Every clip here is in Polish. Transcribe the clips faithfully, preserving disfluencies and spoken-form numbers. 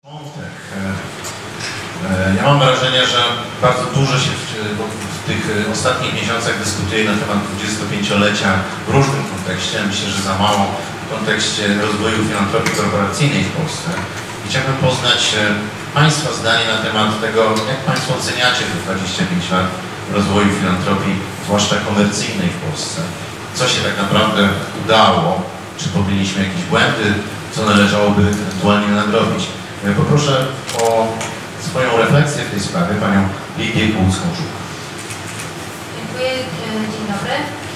Tak. Ja mam wrażenie, że bardzo dużo się w, w tych ostatnich miesiącach dyskutuje na temat dwudziestopięciolecia w różnym kontekście. Myślę, że za mało w kontekście rozwoju filantropii korporacyjnej w Polsce. I chciałbym poznać Państwa zdanie na temat tego, jak Państwo oceniacie te dwadzieścia pięć lat rozwoju filantropii, zwłaszcza komercyjnej w Polsce. Co się tak naprawdę udało? Czy popełniliśmy jakieś błędy? Co należałoby ewentualnie nadrobić? Poproszę o swoją refleksję w tej sprawie panią Lidię Kułucką-Żuk. Dziękuję. Dzień dobry.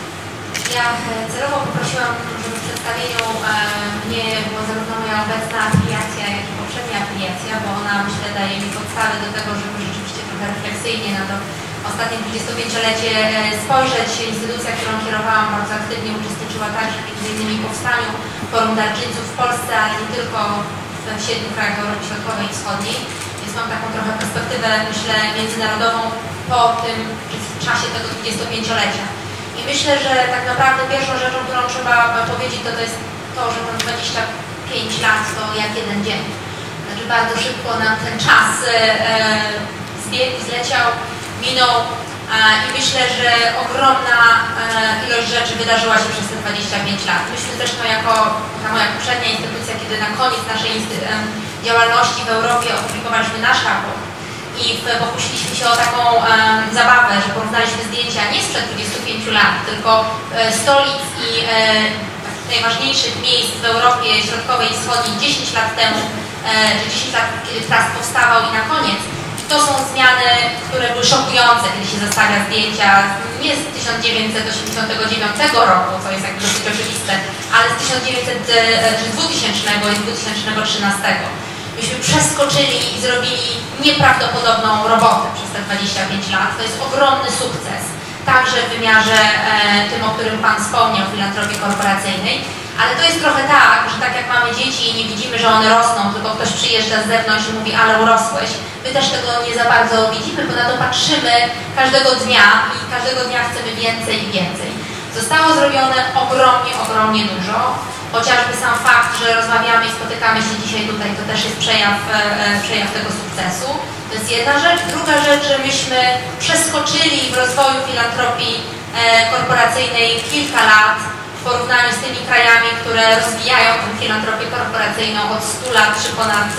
Ja celowo poprosiłam, żeby w przedstawieniu mnie była zarówno moja obecna afiliacja, jak i poprzednia afiliacja, bo ona, myślę, daje mi podstawy do tego, żeby rzeczywiście trochę refleksyjnie na to ostatnie dwudziestopięciolecie spojrzeć. Instytucja, którą kierowałam, bardzo aktywnie uczestniczyła także między innymi w powstaniu Forum Darczyńców w Polsce, ale nie tylko w siedmiu krajach Europy Środkowej i Wschodniej. Więc mam taką trochę perspektywę, myślę, międzynarodową po tym w czasie tego dwudziestopięciolecia. I myślę, że tak naprawdę pierwszą rzeczą, którą trzeba powiedzieć, to, to jest to, że ten dwadzieścia pięć lat to jak jeden dzień. Znaczy bardzo szybko nam ten czas e, zbiegł, zleciał, minął e, i myślę, że ogromna e, ilość rzeczy wydarzyła się przez te dwadzieścia pięć lat. Myśmy zresztą jako ta moja poprzednia instytucja, kiedy na koniec naszej instytucji działalności w Europie opublikowaliśmy nasz raport i pokusiliśmy się o taką e, zabawę, że porównaliśmy zdjęcia nie sprzed dwudziestu pięciu lat, tylko e, stolic i e, najważniejszych miejsc w Europie Środkowej i Wschodniej dziesięć lat temu, e, dziesięć lat, kiedy Trust powstawał i na koniec. To są zmiany, które były szokujące, kiedy się zestawia zdjęcia nie z tysiąc dziewięćset osiemdziesiątego dziewiątego roku, co jest jakby dosyć oczywiste, ale z tysiąc dziewięćset, dwutysięcznego i dwa tysiące trzynastego. Myśmy przeskoczyli i zrobili nieprawdopodobną robotę przez te dwadzieścia pięć lat. To jest ogromny sukces, także w wymiarze e, tym, o którym Pan wspomniał, filantropii korporacyjnej. Ale to jest trochę tak, że tak jak mamy dzieci i nie widzimy, że one rosną, tylko ktoś przyjeżdża z zewnątrz i mówi, ale urosłeś. My też tego nie za bardzo widzimy, bo na to patrzymy każdego dnia i każdego dnia chcemy więcej i więcej. Zostało zrobione ogromnie, ogromnie dużo. Chociażby sam fakt, że rozmawiamy i spotykamy się dzisiaj tutaj, to też jest przejaw, przejaw tego sukcesu. To jest jedna rzecz. Druga rzecz, że myśmy przeskoczyli w rozwoju filantropii korporacyjnej kilka lat w porównaniu z tymi krajami, które rozwijają tę filantropię korporacyjną od stu lat czy ponad,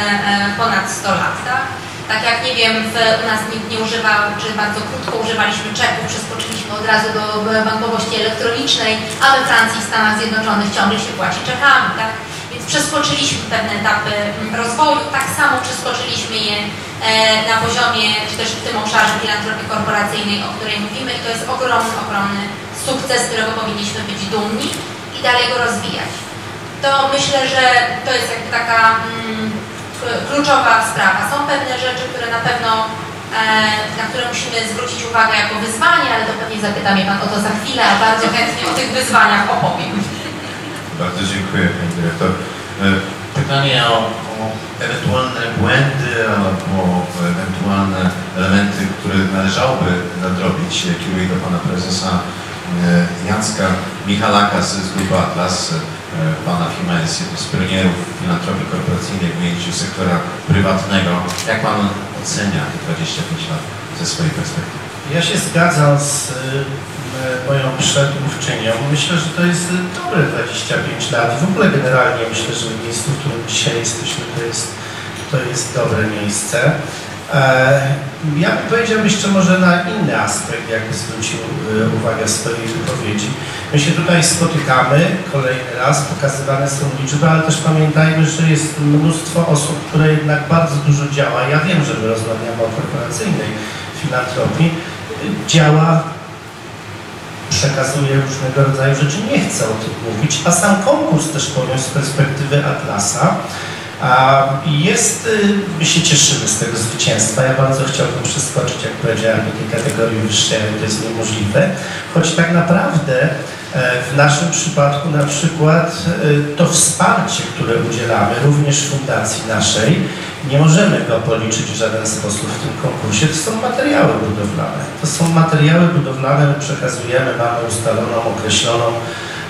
ponad sto lat. Tak? Tak jak, nie wiem, w, u nas nikt nie używał, czy bardzo krótko używaliśmy czeków, przeskoczyliśmy od razu do bankowości elektronicznej, a we Francji i Stanach Zjednoczonych ciągle się płaci czekami. Tak? Więc przeskoczyliśmy pewne etapy rozwoju, tak samo przeskoczyliśmy je na poziomie, czy też w tym obszarze filantropii korporacyjnej, o której mówimy, i to jest ogromny, ogromny sukces, z którego powinniśmy być dumni i dalej go rozwijać. To myślę, że to jest jakby taka mm, kluczowa sprawa. Są pewne rzeczy, które na pewno, e, na które musimy zwrócić uwagę jako wyzwanie, ale to pewnie zapyta mnie Pan o to za chwilę, a bardzo chętnie o tych wyzwaniach opowiem. Bardzo dziękuję, Pani Dyrektor. Pytanie o, o ewentualne błędy albo ewentualne elementy, które należałoby nadrobić. Kieruję do Pana Prezesa Jacka Michalaka z, z Grupy Atlas, Pana Fimensi, z pionierów filantropii korporacyjnej w ujęciu sektora prywatnego. Jak Pan ocenia te dwadzieścia pięć lat ze swojej perspektywy? Ja się zgadzam z moją przedmówczynią. Myślę, że to jest dobre dwadzieścia pięć lat. W ogóle generalnie myślę, że miejsce, w którym dzisiaj jesteśmy, to jest, to jest dobre miejsce. Ja bym powiedział jeszcze może na inny aspekt, jakby zwrócił uwagę w swojej wypowiedzi. My się tutaj spotykamy kolejny raz, pokazywane są liczby, ale też pamiętajmy, że jest mnóstwo osób, które jednak bardzo dużo działa. Ja wiem, że my rozmawiamy o korporacyjnej filantropii. Działa, przekazuje różnego rodzaju rzeczy, nie chcę o tym mówić, a sam konkurs też powiem z perspektywy Atlasa. Jest, my się cieszymy z tego zwycięstwa. Ja bardzo chciałbym przeskoczyć, jak powiedziałem, do tej kategorii wyższej, ale to jest niemożliwe. Choć tak naprawdę w naszym przypadku na przykład to wsparcie, które udzielamy, również fundacji naszej, nie możemy go policzyć w żaden sposób w tym konkursie. To są materiały budowlane. To są materiały budowlane, my przekazujemy, mamy ustaloną, określoną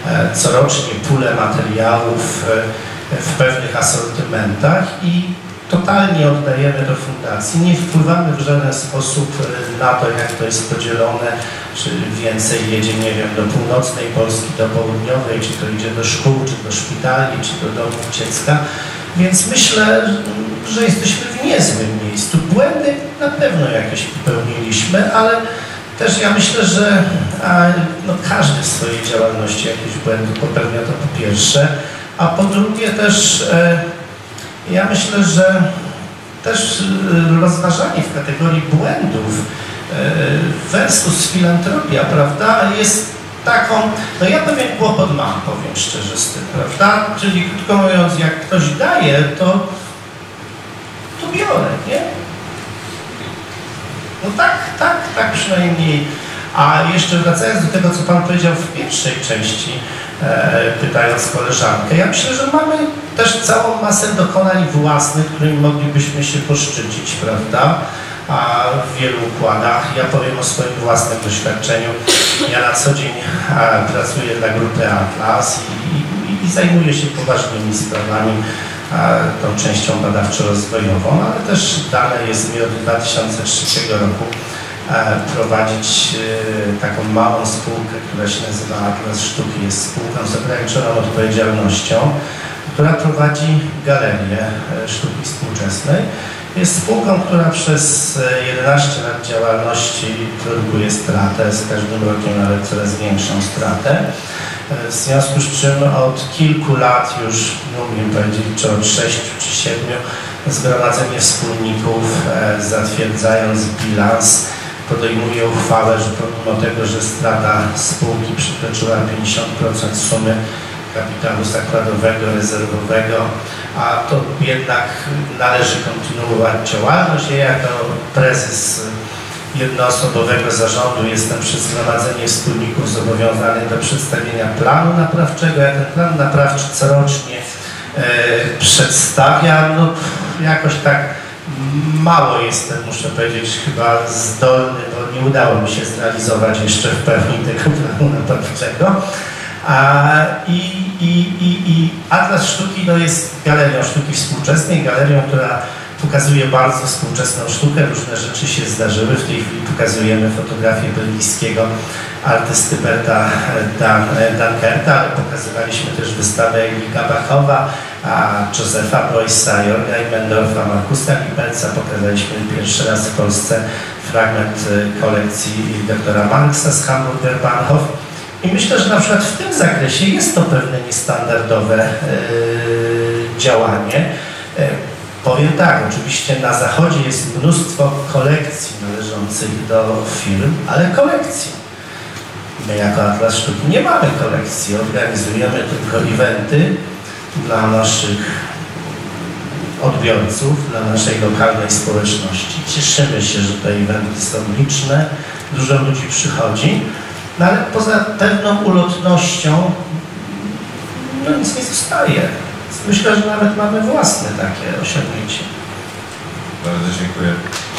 corocznie pulę materiałów w pewnych asortymentach i totalnie oddajemy do fundacji, nie wpływamy w żaden sposób na to, jak to jest podzielone, czy więcej jedzie, nie wiem, do północnej Polski, do południowej, czy to idzie do szkół, czy do szpitali, czy do domów dziecka. Więc myślę, że jesteśmy w niezłym miejscu. Błędy na pewno jakieś popełniliśmy, ale też ja myślę, że no, każdy w swojej działalności jakieś błędy popełnia, to po pierwsze, a po drugie też e, ja myślę, że też rozważanie w kategorii błędów e, versus filantropia, prawda, jest taką, no ja pewien kłopot mam, powiem szczerze z tym, prawda, czyli krótko mówiąc, jak ktoś daje, to, to biorę, nie? No tak, tak, tak przynajmniej. A jeszcze wracając do tego, co Pan powiedział w pierwszej części, e, pytając koleżankę, ja myślę, że mamy też całą masę dokonań własnych, którymi moglibyśmy się poszczycić, prawda? A w wielu układach. Ja powiem o swoim własnym doświadczeniu. Ja na co dzień a, pracuję dla grupy Atlas i, i, i zajmuję się poważnymi sprawami, a, tą częścią badawczo-rozwojową, ale też dane jest mi od dwa tysiące trzeciego roku prowadzić taką małą spółkę, która się nazywa Atlas Sztuki. Jest spółką z ograniczoną odpowiedzialnością, która prowadzi galerię sztuki współczesnej. Jest spółką, która przez jedenaście lat działalności produkuje stratę, z każdym rokiem nawet coraz większą stratę. W związku z czym od kilku lat już, nie umiem powiedzieć, czy od sześciu czy siedmiu, Zgromadzenie Wspólników, zatwierdzając bilans, podejmuje uchwałę, że pomimo tego, że strata spółki przekroczyła pięćdziesiąt procent sumy kapitału zakładowego, rezerwowego, a to jednak należy kontynuować działalność. Ja jako prezes jednoosobowego zarządu jestem przez Zgromadzenie Wspólników zobowiązany do przedstawienia planu naprawczego. Ja ten plan naprawczy corocznie e, przedstawiam. No, jakoś tak mało jestem, muszę powiedzieć, chyba zdolny, bo nie udało mi się zrealizować jeszcze w pełni tego planu naprawczego. A, i, i, i, I Atlas Sztuki no, jest galerią sztuki współczesnej, galerią, która pokazuje bardzo współczesną sztukę. Różne rzeczy się zdarzyły. W tej chwili pokazujemy fotografię belgijskiego artysty Berta Dan, Dankerta, ale pokazywaliśmy też wystawę Erika Bachowa, a Józefa Beuys'a, Jorga Imendorfa, Markusa Lippelza. Pokazaliśmy pierwszy raz w Polsce fragment kolekcji doktora Marksa z Hamburger Bahnhof. I myślę, że na przykład w tym zakresie jest to pewne niestandardowe yy, działanie. Yy, powiem tak, oczywiście na Zachodzie jest mnóstwo kolekcji należących do firm, ale kolekcji. My jako Atlas Sztuki nie mamy kolekcji, organizujemy tylko eventy dla naszych odbiorców, dla naszej lokalnej społeczności. Cieszymy się, że te eventy są liczne, dużo ludzi przychodzi. No ale poza pewną ulotnością no nic nie zostaje. Myślę, że nawet mamy własne takie osiągnięcie. Bardzo dziękuję.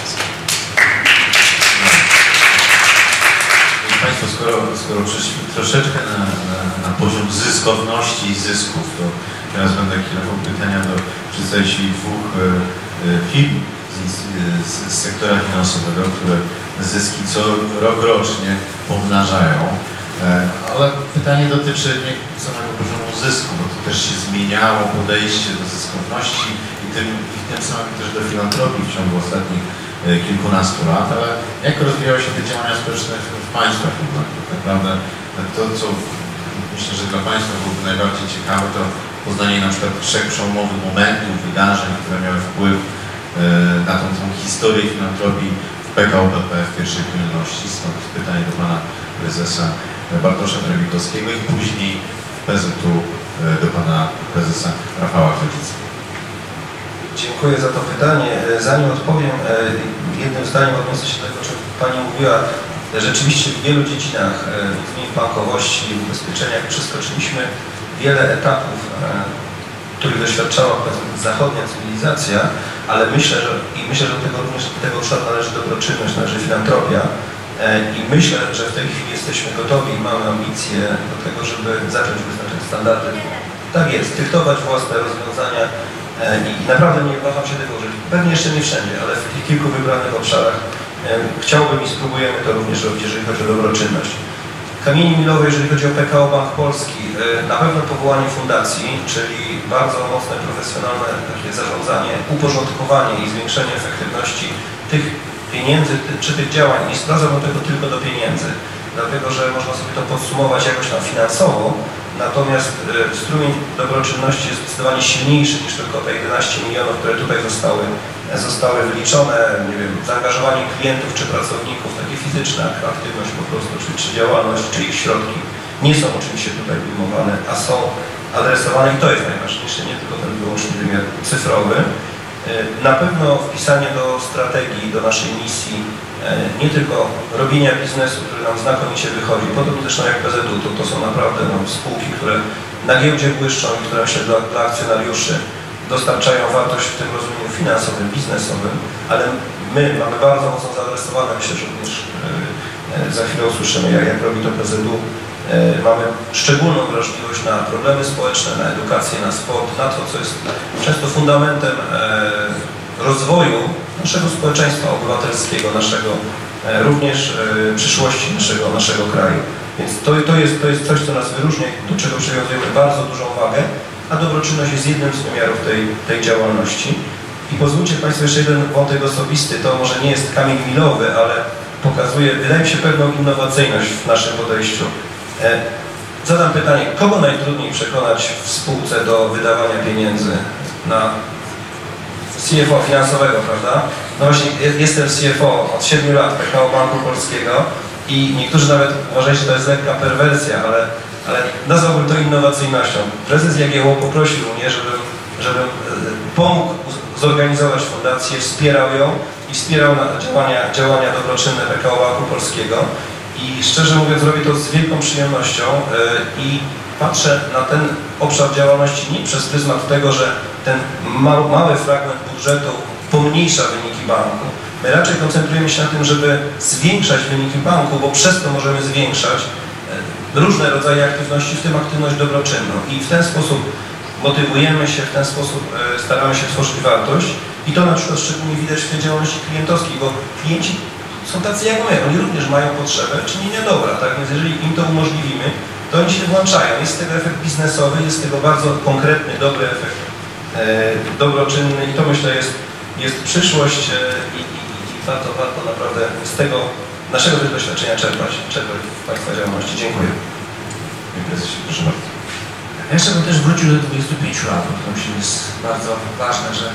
No. Państwo, skoro, skoro przeszliśmy troszeczkę na, na, na poziom zyskowności i zysków, to teraz będę kierował pytania do przedstawicieli dwóch e, firm z, z, z sektora finansowego, które zyski co rok rocznie pomnażają. Ale pytanie dotyczy nie samego poziomu zysku, bo to też się zmieniało podejście do zyskowności i tym, i tym samym też do filantropii w ciągu ostatnich kilkunastu lat, ale jak rozwijały się te działania społeczne w, w Państwa firmach? Tak naprawdę to, co myślę, że dla Państwa byłoby najbardziej ciekawe, to poznanie na przykład trzech przełomowych momentów, wydarzeń, które miały wpływ na tą, tą historię filantropii w P K O B P w pierwszej kolejności. Stąd pytanie do Pana Prezesa Bartosza Drabikowskiego i później P Z U do Pana Prezesa Rafała Chodzickiego. Dziękuję za to pytanie. Zanim odpowiem, jednym zdaniem odniosę się do tego, o czym Pani mówiła. Rzeczywiście w wielu dziedzinach, w bankowości, w ubezpieczeniach przeskoczyliśmy wiele etapów, których doświadczała zachodnia cywilizacja, ale myślę, że i myślę, że do tego również do tego obszaru należy dobroczynność, należy filantropia. I myślę, że w tej chwili jesteśmy gotowi i mamy ambicje do tego, żeby zacząć wyznaczać standardy. Tak jest, dyktować własne rozwiązania I naprawdę nie waham się tego użyć. Pewnie jeszcze nie wszędzie, ale w tych kilku wybranych obszarach chciałbym i spróbujemy to również robić, jeżeli chodzi o dobroczynność. Kamienie milowe, jeżeli chodzi o P K O Bank Polski, na pewno powołanie fundacji, czyli bardzo mocne, profesjonalne takie zarządzanie, uporządkowanie i zwiększenie efektywności tych pieniędzy czy tych działań. Nie sprowadzam tego tylko do pieniędzy, dlatego że można sobie to podsumować jakoś tam finansowo, natomiast strumień dobroczynności jest zdecydowanie silniejszy niż tylko te jedenaście milionów, które tutaj zostały, zostały wyliczone. Nie wiem, zaangażowanie klientów czy pracowników, takie fizyczne, aktywność po prostu, czy, czy działalność, czy ich środki nie są oczywiście tutaj ujmowane, a są adresowane i to jest najważniejsze, nie tylko ten wyłączny wymiar cyfrowy. Na pewno wpisanie do strategii, do naszej misji, nie tylko robienia biznesu, który nam znakomicie wychodzi, podobnie zresztą jak P Z U, to, to są naprawdę no, spółki, które na giełdzie błyszczą i które się dla, dla akcjonariuszy dostarczają wartość w tym rozumieniu finansowym, biznesowym, ale my mamy bardzo mocno zaadresowane, myślę, że również za chwilę usłyszymy, jak, jak robi to P Z U. Mamy szczególną wrażliwość na problemy społeczne, na edukację, na sport, na to, co jest często fundamentem rozwoju naszego społeczeństwa obywatelskiego, naszego, również przyszłości naszego, naszego kraju. Więc to, to, jest, to jest coś, co nas wyróżnia, do czego przywiązujemy bardzo dużą wagę, a dobroczynność jest jednym z wymiarów tej, tej działalności. I pozwólcie Państwo jeszcze jeden wątek osobisty, to może nie jest kamień milowy, ale pokazuje, wydaje mi się, pewną innowacyjność w naszym podejściu. Zadam pytanie, kogo najtrudniej przekonać w spółce do wydawania pieniędzy na C F O finansowego, prawda? No właśnie, jestem C F O od siedmiu lat P K O Banku Polskiego i niektórzy nawet uważają, że to jest lekka perwersja, ale, ale nazwałbym to innowacyjnością. Prezes Jagiełło poprosił mnie, żebym, żebym pomógł zorganizować fundację, wspierał ją i wspierał działania, działania dobroczynne P K O Banku Polskiego. I szczerze mówiąc, robię to z wielką przyjemnością i patrzę na ten obszar działalności nie przez pryzmat tego, że ten mały, mały fragment budżetu pomniejsza wyniki banku. My raczej koncentrujemy się na tym, żeby zwiększać wyniki banku, bo przez to możemy zwiększać różne rodzaje aktywności, w tym aktywność dobroczynną. I w ten sposób motywujemy się, w ten sposób staramy się tworzyć wartość. I to na przykład szczególnie widać w tej działalności klientowskiej, bo klienci są tacy jak my, oni również mają potrzebę czynienia dobra, tak? Więc jeżeli im to umożliwimy, to oni się włączają. Jest z tego efekt biznesowy, jest z tego bardzo konkretny, dobry efekt e, dobroczynny i to myślę jest, jest przyszłość e, i, i, i warto, warto naprawdę z tego naszego też doświadczenia czerpać, czerpać w Państwa działalności. Dziękuję. Dziękuję, proszę bardzo. Ja jeszcze bym też wrócił do dwudziestu pięciu lat, bo to myślę jest bardzo ważne, że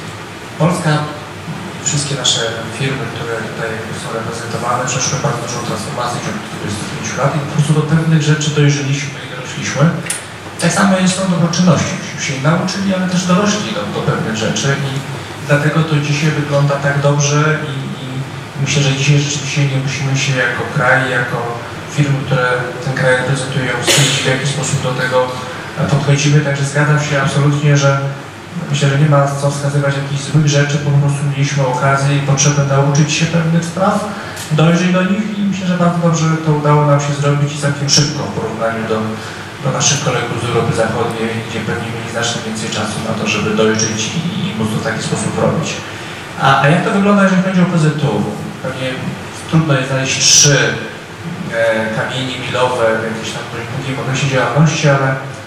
Polska, wszystkie nasze firmy, które tutaj są reprezentowane, przeszły bardzo dużą transformację w ciągu dwudziestu pięciu lat i po prostu do pewnych rzeczy dojrzeliśmy i dorośliśmy. Tak samo jest z tą dobroczynnością. Myśmy się nauczyli, ale też dorośli do, do pewnych rzeczy i dlatego to dzisiaj wygląda tak dobrze i, i myślę, że dzisiaj rzeczywiście nie musimy się jako kraj, jako firmy, które ten kraj reprezentują, wstydzić, w jaki sposób do tego podchodzimy. Także zgadzam się absolutnie, że myślę, że nie ma co wskazywać jakichś złych rzeczy, po prostu mieliśmy okazję i potrzebę nauczyć się pewnych spraw, dojrzeć do nich i myślę, że bardzo dobrze to udało nam się zrobić i całkiem szybko w porównaniu do, do naszych kolegów z Europy Zachodniej, gdzie pewnie mieli znacznie więcej czasu na to, żeby dojrzeć i, i móc to w taki sposób robić. A, a jak to wygląda, jeżeli chodzi o P Z U? Pewnie trudno jest znaleźć trzy e, kamienie milowe w jakimś tam długim okresie działalności, ale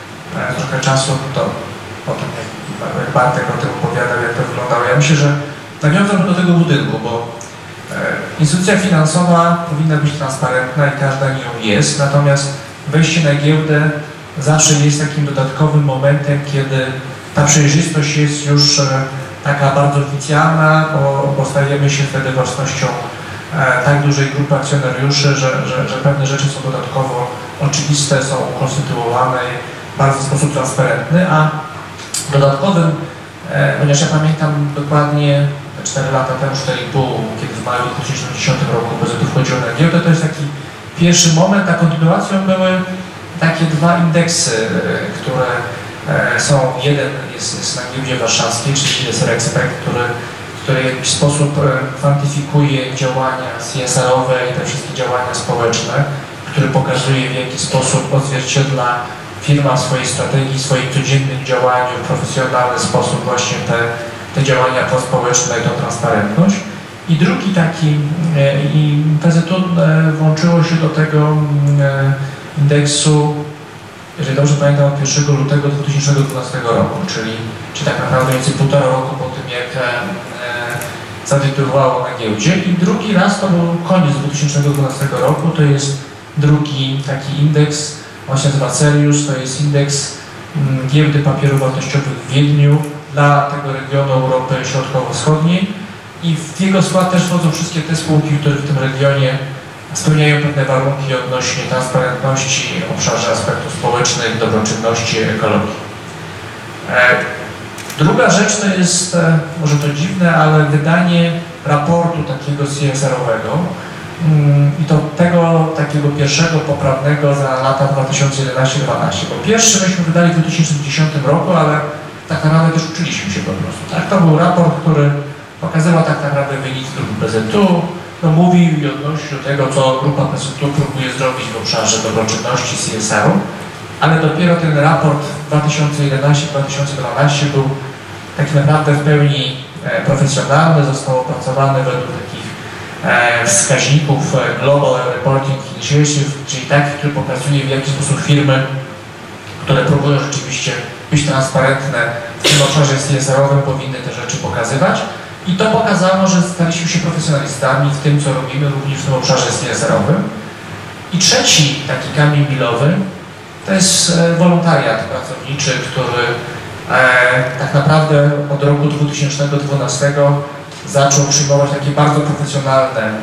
e, trochę czasu to potem jak jak Bartek o tym opowiadał, jak to wyglądało. Ja myślę, że nawiązałbym do tego budynku, bo e, instytucja finansowa powinna być transparentna i każda nią jest, natomiast wejście na giełdę zawsze jest takim dodatkowym momentem, kiedy ta przejrzystość jest już e, taka bardzo oficjalna, bo, bo stajemy się wtedy własnością e, tak dużej grupy akcjonariuszy, że, że, że pewne rzeczy są dodatkowo oczywiste, są ukonstytuowane w bardzo sposób transparentny, a dodatkowym, e, ponieważ ja pamiętam dokładnie cztery lata temu, cztery i pół, kiedy w maju dwa tysiące dziesiątym roku P Z U wchodziło na giełdę, to jest taki pierwszy moment, a kontynuacją były takie dwa indeksy, e, które e, są, jeden jest, jest na giełdzie warszawskiej, czyli jest Rexpect, który, który w jakiś sposób e, kwantyfikuje działania C S R-owe i te wszystkie działania społeczne, który pokazuje, w jaki sposób odzwierciedla firma w swojej strategii, w swoim codziennym działaniu w profesjonalny sposób właśnie te, te działania prospołeczne i tą transparentność. I drugi taki, i P Z U włączyło się do tego indeksu, jeżeli dobrze pamiętam, od pierwszego lutego dwa tysiące dwunastego roku, czyli, czyli tak naprawdę mniej więcej półtora roku po tym, jak e, zadebiutowało na giełdzie. I drugi raz to był koniec dwa tysiące dwunastego roku, to jest drugi taki indeks, on się nazywa Cerius, to jest indeks m, giełdy papierów wartościowych w Wiedniu dla tego regionu Europy Środkowo-Wschodniej. I w jego skład też wchodzą wszystkie te spółki, które w tym regionie spełniają pewne warunki odnośnie transparentności, w obszarze aspektów społecznych, dobroczynności, ekologii. E, druga rzecz to jest, e, może to dziwne, ale wydanie raportu takiego C S R-owego mm, i to tego takiego pierwszego poprawnego za lata dwa tysiące jedenaście do dwa tysiące dwanaście. Bo pierwszy myśmy wydali w dwa tysiące dziesiątym roku, ale tak naprawdę też uczyliśmy się po prostu. Tak? To był raport, który pokazywał tak naprawdę wynik grupy P Z U, no, mówił i odnosił do tego, co grupa P Z U próbuje zrobić w obszarze dobroczynności C S R-u, ale dopiero ten raport dwa tysiące jedenasty do dwa tysiące dwunastego był taki naprawdę w pełni e, profesjonalny, został opracowany według takich e, wskaźników e, Global Reporting Initiative, czyli takich, który pokazuje, w jaki sposób firmy, które próbują rzeczywiście być transparentne w tym obszarze C S R-owym, powinny te rzeczy pokazywać. I to pokazało, że staliśmy się profesjonalistami w tym, co robimy, również w tym obszarze C S R-owym. I trzeci taki kamień milowy to jest wolontariat pracowniczy, który e, tak naprawdę od roku dwa tysiące dwunastego zaczął przyjmować takie bardzo profesjonalne e,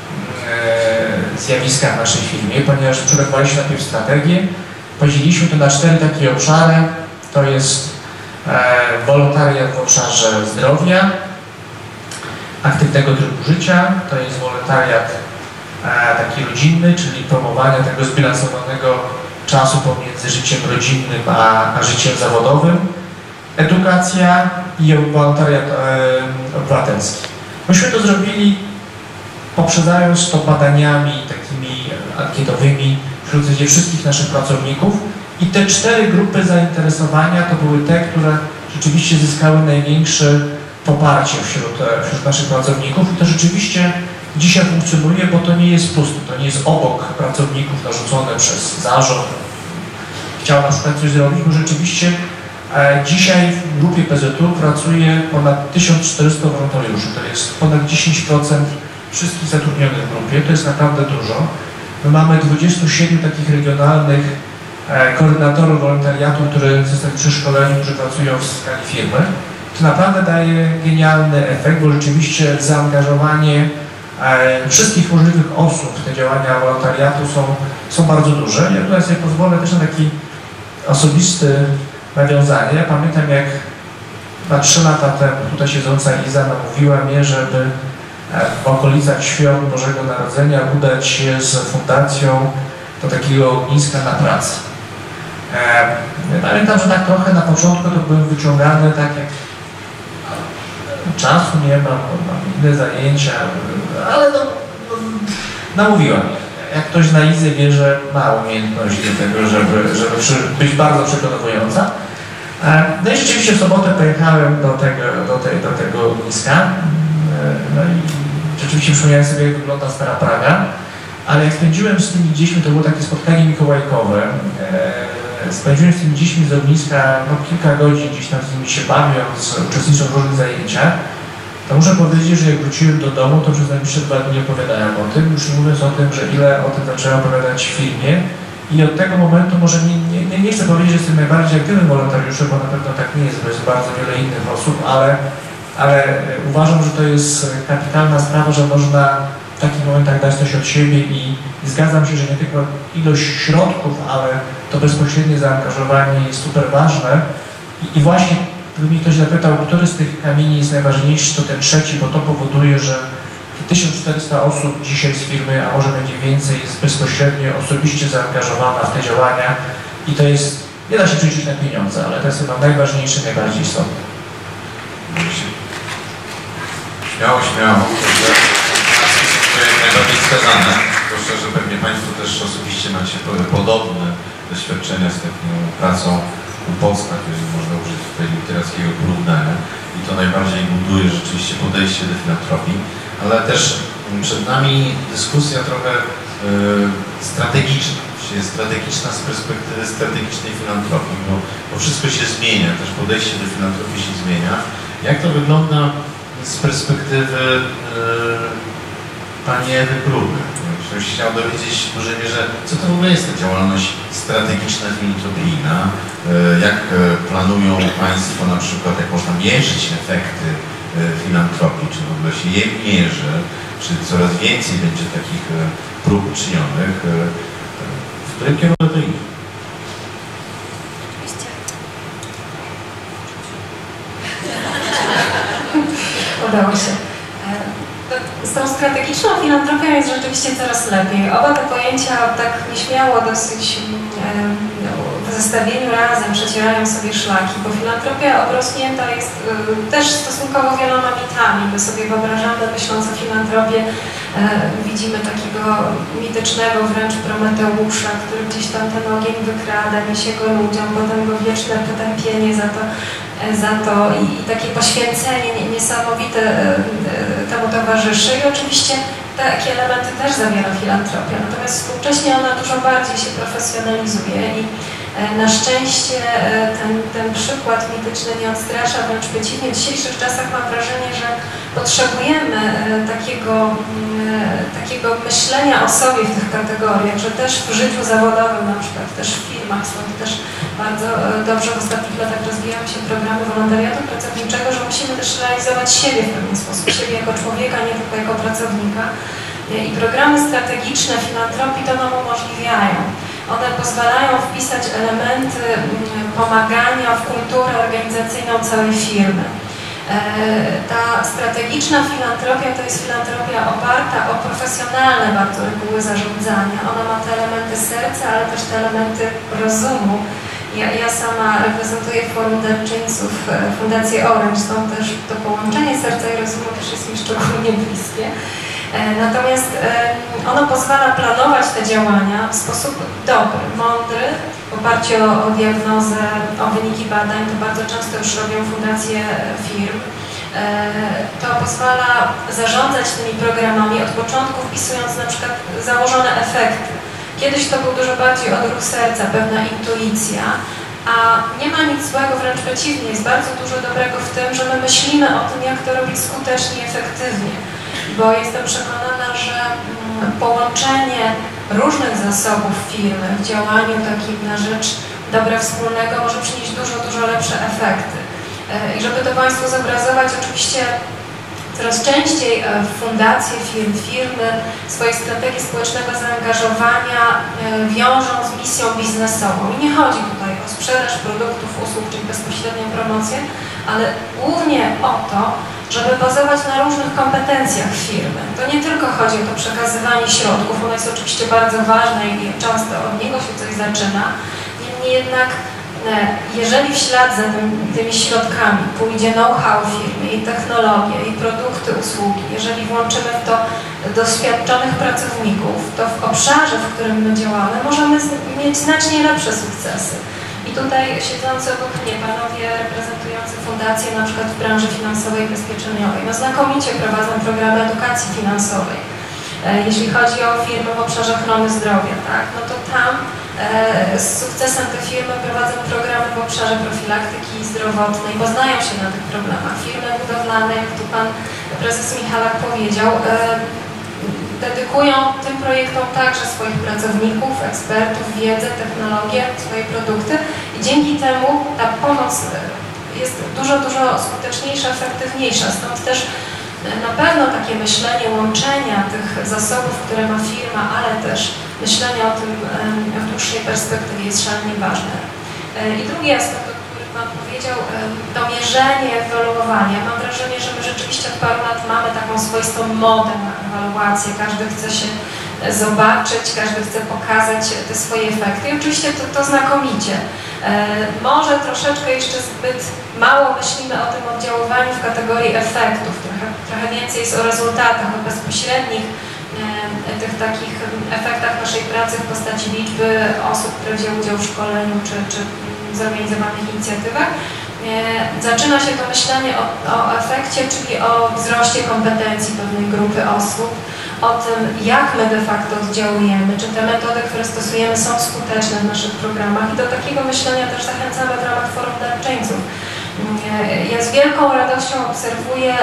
zjawiska w naszej firmie, ponieważ przygotowaliśmy najpierw strategię, podzieliliśmy to na cztery takie obszary. To jest e, wolontariat w obszarze zdrowia, aktywnego trybu życia, to jest wolontariat e, taki rodzinny, czyli promowania tego zbilansowanego czasu pomiędzy życiem rodzinnym a, a życiem zawodowym, edukacja i wolontariat e, obywatelski. Myśmy to zrobili poprzedzając to badaniami takimi ankietowymi wśród wszystkich naszych pracowników i te cztery grupy zainteresowania to były te, które rzeczywiście zyskały największe poparcie wśród, wśród naszych pracowników i to rzeczywiście dzisiaj funkcjonuje, bo to nie jest puste, to nie jest obok pracowników narzucone przez zarząd. Chciał na przykład coś zrobić, bo rzeczywiście e, dzisiaj w grupie P Z U pracuje ponad tysiąc czterysta wolontariuszy, to jest ponad dziesięć procent wszystkich zatrudnionych w grupie, to jest naprawdę dużo. My mamy dwudziestu siedmiu takich regionalnych e, koordynatorów wolontariatu, którzy zostali przeszkoleni, którzy pracują w skali firmy. To naprawdę daje genialny efekt, bo rzeczywiście zaangażowanie e, wszystkich możliwych osób w te działania wolontariatu są, są bardzo duże. Ja tutaj sobie pozwolę też na taki osobisty nawiązanie. Ja pamiętam, jak na trzy lata temu tutaj siedząca Iza namówiła mnie, żeby w okolicach świąt Bożego Narodzenia udać się z fundacją do takiego ogniska na pracę. E, pamiętam, że tak trochę na początku to byłem wyciągany tak jak czasu nie mam, mam inne zajęcia, ale no, no, namówiła mnie. Jak ktoś na Izę wie, że ma umiejętność do tego, żeby, żeby być bardzo przekonująca. No i rzeczywiście w sobotę pojechałem do tego, do tej, do tego ogniska. No i rzeczywiście przypomniałem sobie, jak wygląda Stara Praga, ale jak spędziłem z tymi dziećmi, to było takie spotkanie mikołajkowe. Spędziłem z tymi dziećmi z ogniska no, kilka godzin, gdzieś tam z nimi się bawiąc, uczestnicząc w różnych zajęciach. To muszę powiedzieć, że jak wróciłem do domu, to przez najbliższe dwa dni opowiadałem o tym, już nie mówiąc o tym, że ile o tym zacząłem opowiadać w filmie. I od tego momentu może nie, nie, nie chcę powiedzieć, że jestem najbardziej aktywnym wolontariuszem, bo na pewno tak nie jest, bo jest bardzo wiele innych osób, ale, ale uważam, że to jest kapitalna sprawa, że można w takich momentach dać coś od siebie i, i zgadzam się, że nie tylko ilość środków, ale to bezpośrednie zaangażowanie jest super ważne. I, i właśnie gdyby mnie ktoś zapytał, który z tych kamieni jest najważniejszy, to ten trzeci, bo to powoduje, że tysiąc czterysta osób dzisiaj z firmy, a może będzie więcej, jest bezpośrednio, osobiście zaangażowana w te działania i to jest, nie da się przeliczyć na pieniądze, ale to jest chyba najważniejsze, najbardziej istotne. Śmiało, śmiało. Najbardziej wskazane, zwłaszcza, że pewnie Państwo też osobiście macie podobne doświadczenia z taką pracą u Polska, jeżeli można użyć tutaj literackiego porównania i to najbardziej buduje rzeczywiście podejście do filantropii, ale też przed nami dyskusja trochę yy, strategiczna, czyli strategiczna z perspektywy strategicznej filantropii, bo, bo wszystko się zmienia, też podejście do filantropii się zmienia. Jak to wygląda z perspektywy yy, pani Ewy Gruby? Ktoś chciał dowiedzieć w dużej mierze, co to w ogóle jest ta działalność strategiczna filantropijna, yy, jak planują Państwo na przykład, jak można mierzyć efekty yy, filantropii, czy w ogóle się je mierzy, czy coraz więcej będzie takich yy, prób czynionych, yy, w którym kierunku to idzie? Udało się. Z tą strategiczną filantropią jest rzeczywiście coraz lepiej. Oba te pojęcia tak nieśmiało dosyć w zestawieniu razem przecierają sobie szlaki, bo filantropia obrośnięta jest też stosunkowo wieloma mitami. My sobie wyobrażamy, myśląc o filantropii, widzimy takiego mitycznego wręcz Prometeusza, który gdzieś tam ten ogień wykrada, niesie go ludziom, potem go wieczne potępienie za to, za to i, i takie poświęcenie niesamowite temu towarzyszy. I oczywiście takie elementy też zawiera filantropia, natomiast współcześnie ona dużo bardziej się profesjonalizuje i na szczęście ten, ten przykład mityczny nie odstrasza, wręcz przeciwnie. W dzisiejszych czasach mam wrażenie, że potrzebujemy takiego, takiego myślenia o sobie w tych kategoriach, że też w życiu zawodowym, na przykład też w firmach są też bardzo dobrze w ostatnich latach rozwijają się programy wolontariatu pracowniczego, że musimy też realizować siebie w pewien sposób, siebie jako człowieka, nie tylko jako pracownika. I programy strategiczne filantropii to nam umożliwiają. One pozwalają wpisać elementy pomagania w kulturę organizacyjną całej firmy. Ta strategiczna filantropia to jest filantropia oparta o profesjonalne bardzo reguły zarządzania. Ona ma te elementy serca, ale też te elementy rozumu. Ja, ja sama reprezentuję Forum Darczyńców, Fundację Orange, stąd też to połączenie serca i rozumu też jest mi szczególnie bliskie. Natomiast ono pozwala planować te działania w sposób dobry, mądry, w oparciu o, o diagnozę, o wyniki badań, to bardzo często już robią fundacje firm. To pozwala zarządzać tymi programami od początku, wpisując na przykład założone efekty. Kiedyś to był dużo bardziej odruch serca, pewna intuicja, a nie ma nic złego, wręcz przeciwnie, jest bardzo dużo dobrego w tym, że my myślimy o tym, jak to robić skutecznie i efektywnie. Bo jestem przekonana, że połączenie różnych zasobów firmy w działaniu takim na rzecz dobra wspólnego może przynieść dużo, dużo lepsze efekty. I żeby to Państwu zobrazować, oczywiście coraz częściej fundacje firm, firmy swoje strategie społecznego zaangażowania wiążą z misją biznesową. I nie chodzi tutaj o sprzedaż produktów, usług, czyli bezpośrednią promocję, ale głównie o to, żeby bazować na różnych kompetencjach firmy. To nie tylko chodzi o to przekazywanie środków, ono jest oczywiście bardzo ważne i często od niego się coś zaczyna. Niemniej jednak, jeżeli w ślad za tym, tymi środkami pójdzie know-how firmy, i technologie, i produkty, usługi, jeżeli włączymy w to doświadczonych pracowników, to w obszarze, w którym my działamy, możemy mieć znacznie lepsze sukcesy. I tutaj siedzący obok mnie panowie reprezentujący fundacje na przykład w branży finansowej i ubezpieczeniowej, no znakomicie prowadzą programy edukacji finansowej. Jeśli chodzi o firmy w obszarze ochrony zdrowia, tak, no to tam e, z sukcesem te firmy prowadzą programy w obszarze profilaktyki zdrowotnej, bo znają się na tych problemach. Firmy budowlane, jak tu pan prezes Michalak powiedział, e, dedykują tym projektom także swoich pracowników, ekspertów, wiedzę, technologię, swoje produkty i dzięki temu ta pomoc jest dużo, dużo skuteczniejsza, efektywniejsza. Stąd też na pewno takie myślenie łączenia tych zasobów, które ma firma, ale też myślenie o tym w dłuższej perspektywie jest szalenie ważne. I drugi aspekt, o którym Pan powiedział, to mierzenie, ewaluowanie. Mam wrażenie, że my rzeczywiście od paru lat mamy taką swoistą modę na ewaluację. Każdy chce się zobaczyć, każdy chce pokazać te swoje efekty i oczywiście to, to znakomicie. Może troszeczkę jeszcze zbyt mało myślimy o tym oddziaływaniu w kategorii efektów, trochę, trochę więcej jest o rezultatach, o bezpośrednich tych takich efektach naszej pracy w postaci liczby osób, które wzięły udział w szkoleniu czy, czy zorganizowanych inicjatywach. Zaczyna się to myślenie o, o efekcie, czyli o wzroście kompetencji pewnej grupy osób, o tym, jak my de facto oddziałujemy, czy te metody, które stosujemy, są skuteczne w naszych programach i do takiego myślenia też zachęcamy w ramach forum darczyńców. Ja z wielką radością obserwuję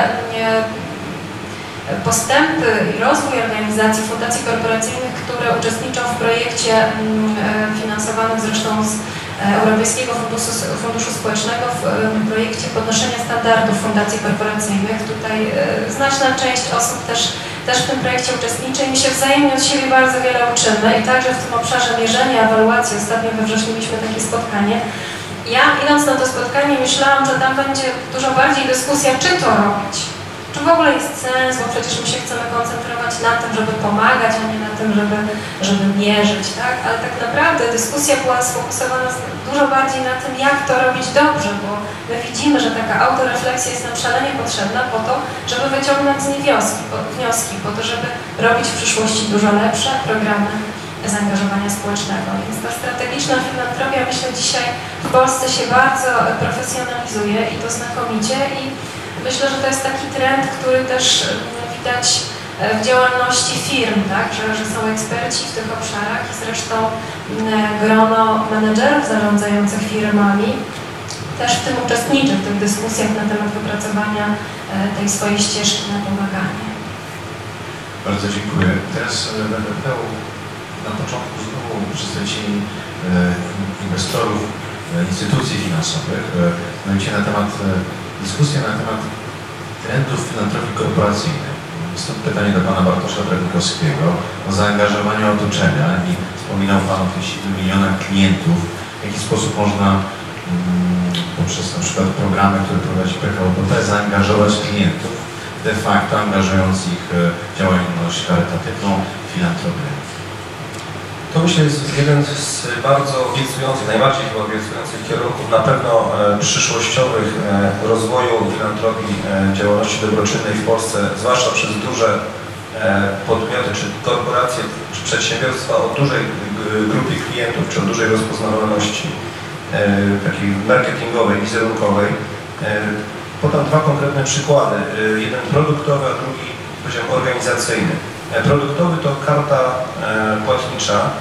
postępy i rozwój organizacji, fundacji korporacyjnych, które uczestniczą w projekcie finansowanym zresztą z Europejskiego Funduszu, Funduszu Społecznego, w projekcie podnoszenia standardów fundacji korporacyjnych. Tutaj znaczna część osób też, też w tym projekcie uczestniczy i my się wzajemnie od siebie bardzo wiele uczymy i także w tym obszarze mierzenia, ewaluacji, ostatnio we wrześniu mieliśmy takie spotkanie. Ja idąc na to spotkanie myślałam, że tam będzie dużo bardziej dyskusja, czy to robić. Czy w ogóle jest sens, bo przecież my się chcemy koncentrować na tym, żeby pomagać, a nie na tym, żeby, żeby mierzyć, tak? Ale tak naprawdę dyskusja była sfokusowana dużo bardziej na tym, jak to robić dobrze, bo my widzimy, że taka autorefleksja jest nam szalenie potrzebna po to, żeby wyciągnąć z niej wnioski, po, wnioski, po to, żeby robić w przyszłości dużo lepsze programy zaangażowania społecznego. Więc ta strategiczna filantropia, myślę, dzisiaj w Polsce się bardzo profesjonalizuje i to znakomicie i myślę, że to jest taki trend, który też widać w działalności firm, tak? że, że są eksperci w tych obszarach i zresztą grono menedżerów zarządzających firmami też w tym uczestniczy, w tych dyskusjach na temat wypracowania tej swojej ścieżki na pomaganie. Bardzo dziękuję. Teraz będę pytał na początku znowu przedstawicieli inwestorów, instytucji finansowych, mianowicie na temat dyskusję na temat trendów filantropii korporacyjnej. Jest to pytanie do pana Bartosza Drabikowskiego o zaangażowanie otoczenia i wspominał pan o tych siedmiu milionach klientów. W jaki sposób można mm, poprzez na przykład programy, które prowadzi P K O B P zaangażować klientów, de facto angażując ich w działalność charytatywną, filantropię. To myślę jest jeden z bardzo obiecujących, najbardziej chyba obiecujących kierunków na pewno e, przyszłościowych e, rozwoju filantropii, e, działalności dobroczynnej w Polsce, zwłaszcza przez duże e, podmioty, czy korporacje, czy przedsiębiorstwa o dużej grupie klientów, czy o dużej rozpoznawalności e, takiej marketingowej, wizerunkowej. E, podam dwa konkretne przykłady. E, jeden produktowy, a drugi, powiedziałem, organizacyjny. Produktowy to karta e, płatnicza, e,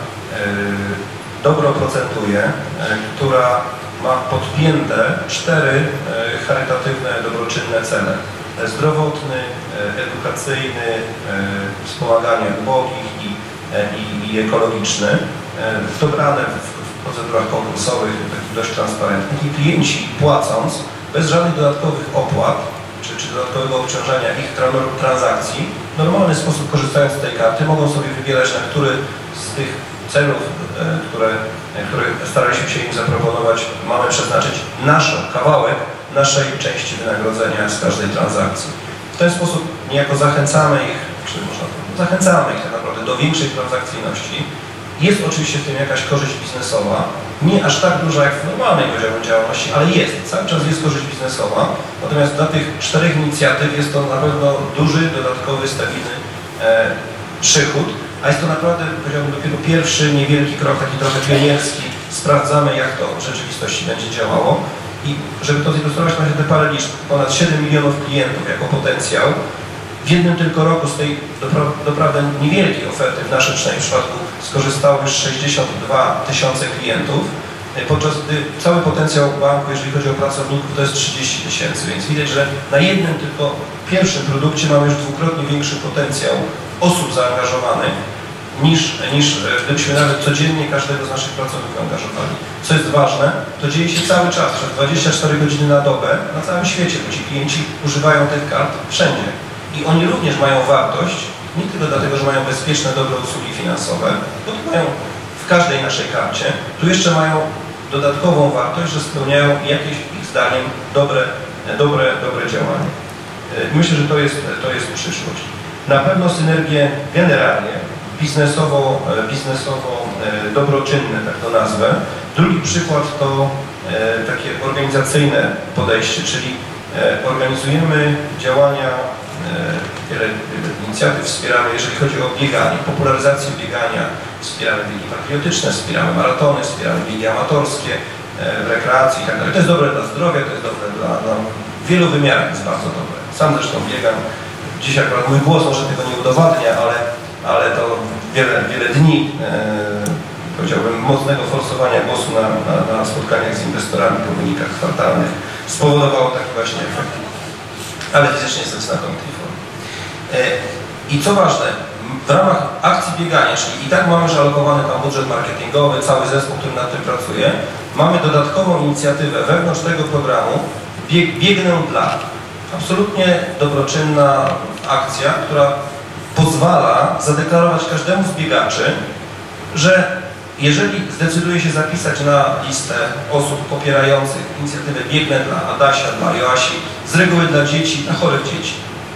dobro procentuje, e, która ma podpięte cztery e, charytatywne, dobroczynne cele. Zdrowotny, e, edukacyjny, e, wspomaganie ubogich i, e, i, i ekologiczny, e, dobrane w, w procedurach konkursowych, takich dość transparentnych i klienci płacąc, bez żadnych dodatkowych opłat, czy, czy dodatkowego obciążenia ich transakcji, w normalny sposób korzystając z tej karty mogą sobie wybierać, na który z tych celów, które, które staraliśmy się im zaproponować, mamy przeznaczyć nasz kawałek naszej części wynagrodzenia z każdej transakcji. W ten sposób niejako zachęcamy ich, czy można powiedzieć, zachęcamy ich tak naprawdę do większej transakcyjności. Jest oczywiście w tym jakaś korzyść biznesowa, nie aż tak duża jak w normalnej poziomie działalności, ale jest, cały czas jest korzyść biznesowa. Natomiast dla tych czterech inicjatyw jest to na pewno duży, dodatkowy, stabilny e, przychód, a jest to naprawdę, powiedziałbym, dopiero pierwszy niewielki krok, taki trochę pionierski. Sprawdzamy, jak to w rzeczywistości będzie działało. I żeby to zilustrować, macie te parę liczb, ponad siedem milionów klientów jako potencjał. W jednym tylko roku z tej doprawdy niewielkiej oferty, w naszym przynajmniej przypadku, skorzystało już sześćdziesiąt dwa tysiące klientów, podczas gdy cały potencjał banku, jeżeli chodzi o pracowników, to jest trzydzieści tysięcy, więc widać, że na jednym tylko pierwszym produkcie mamy już dwukrotnie większy potencjał osób zaangażowanych, niż, niż gdybyśmy nawet codziennie każdego z naszych pracowników angażowali. Co jest ważne, to dzieje się cały czas, przez dwadzieścia cztery godziny na dobę, na całym świecie, bo ci klienci używają tych kart wszędzie. I oni również mają wartość, nie tylko dlatego, że mają bezpieczne, dobre usługi finansowe, bo to mają w każdej naszej karcie, tu jeszcze mają dodatkową wartość, że spełniają jakieś, ich zdaniem, dobre, dobre, dobre działania. Myślę, że to jest, to jest przyszłość. Na pewno synergie generalnie, biznesowo, biznesowo dobroczynne, tak to nazwę. Drugi przykład to takie organizacyjne podejście, czyli organizujemy działania wiele inicjatyw wspieramy, jeżeli chodzi o bieganie, popularyzację biegania, wspieramy biegi patriotyczne, wspieramy maratony, wspieramy biegi amatorskie, w rekreacji i tak dalej. To jest dobre dla zdrowia, to jest dobre dla, dla wielu wymiarów, jest bardzo dobre. Sam zresztą biegam. Dzisiaj akurat mój głos może tego nie udowadnia, ale, ale to wiele, wiele dni, e, powiedziałbym, mocnego forsowania głosu na, na, na spotkaniach z inwestorami po wynikach kwartalnych spowodowało taki właśnie efekt. Ale fizycznie jestem znakomitej formie. E, I co ważne, w ramach akcji biegania, czyli i tak mamy już alokowany tam budżet marketingowy, cały zespół, który nad tym pracuje, mamy dodatkową inicjatywę wewnątrz tego programu bieg, Biegnę dla. Absolutnie dobroczynna akcja, która pozwala zadeklarować każdemu z biegaczy, że jeżeli zdecyduje się zapisać na listę osób popierających inicjatywę Biegnę dla Adasia, dla Joasi, z reguły dla dzieci, dla chorych dzieci,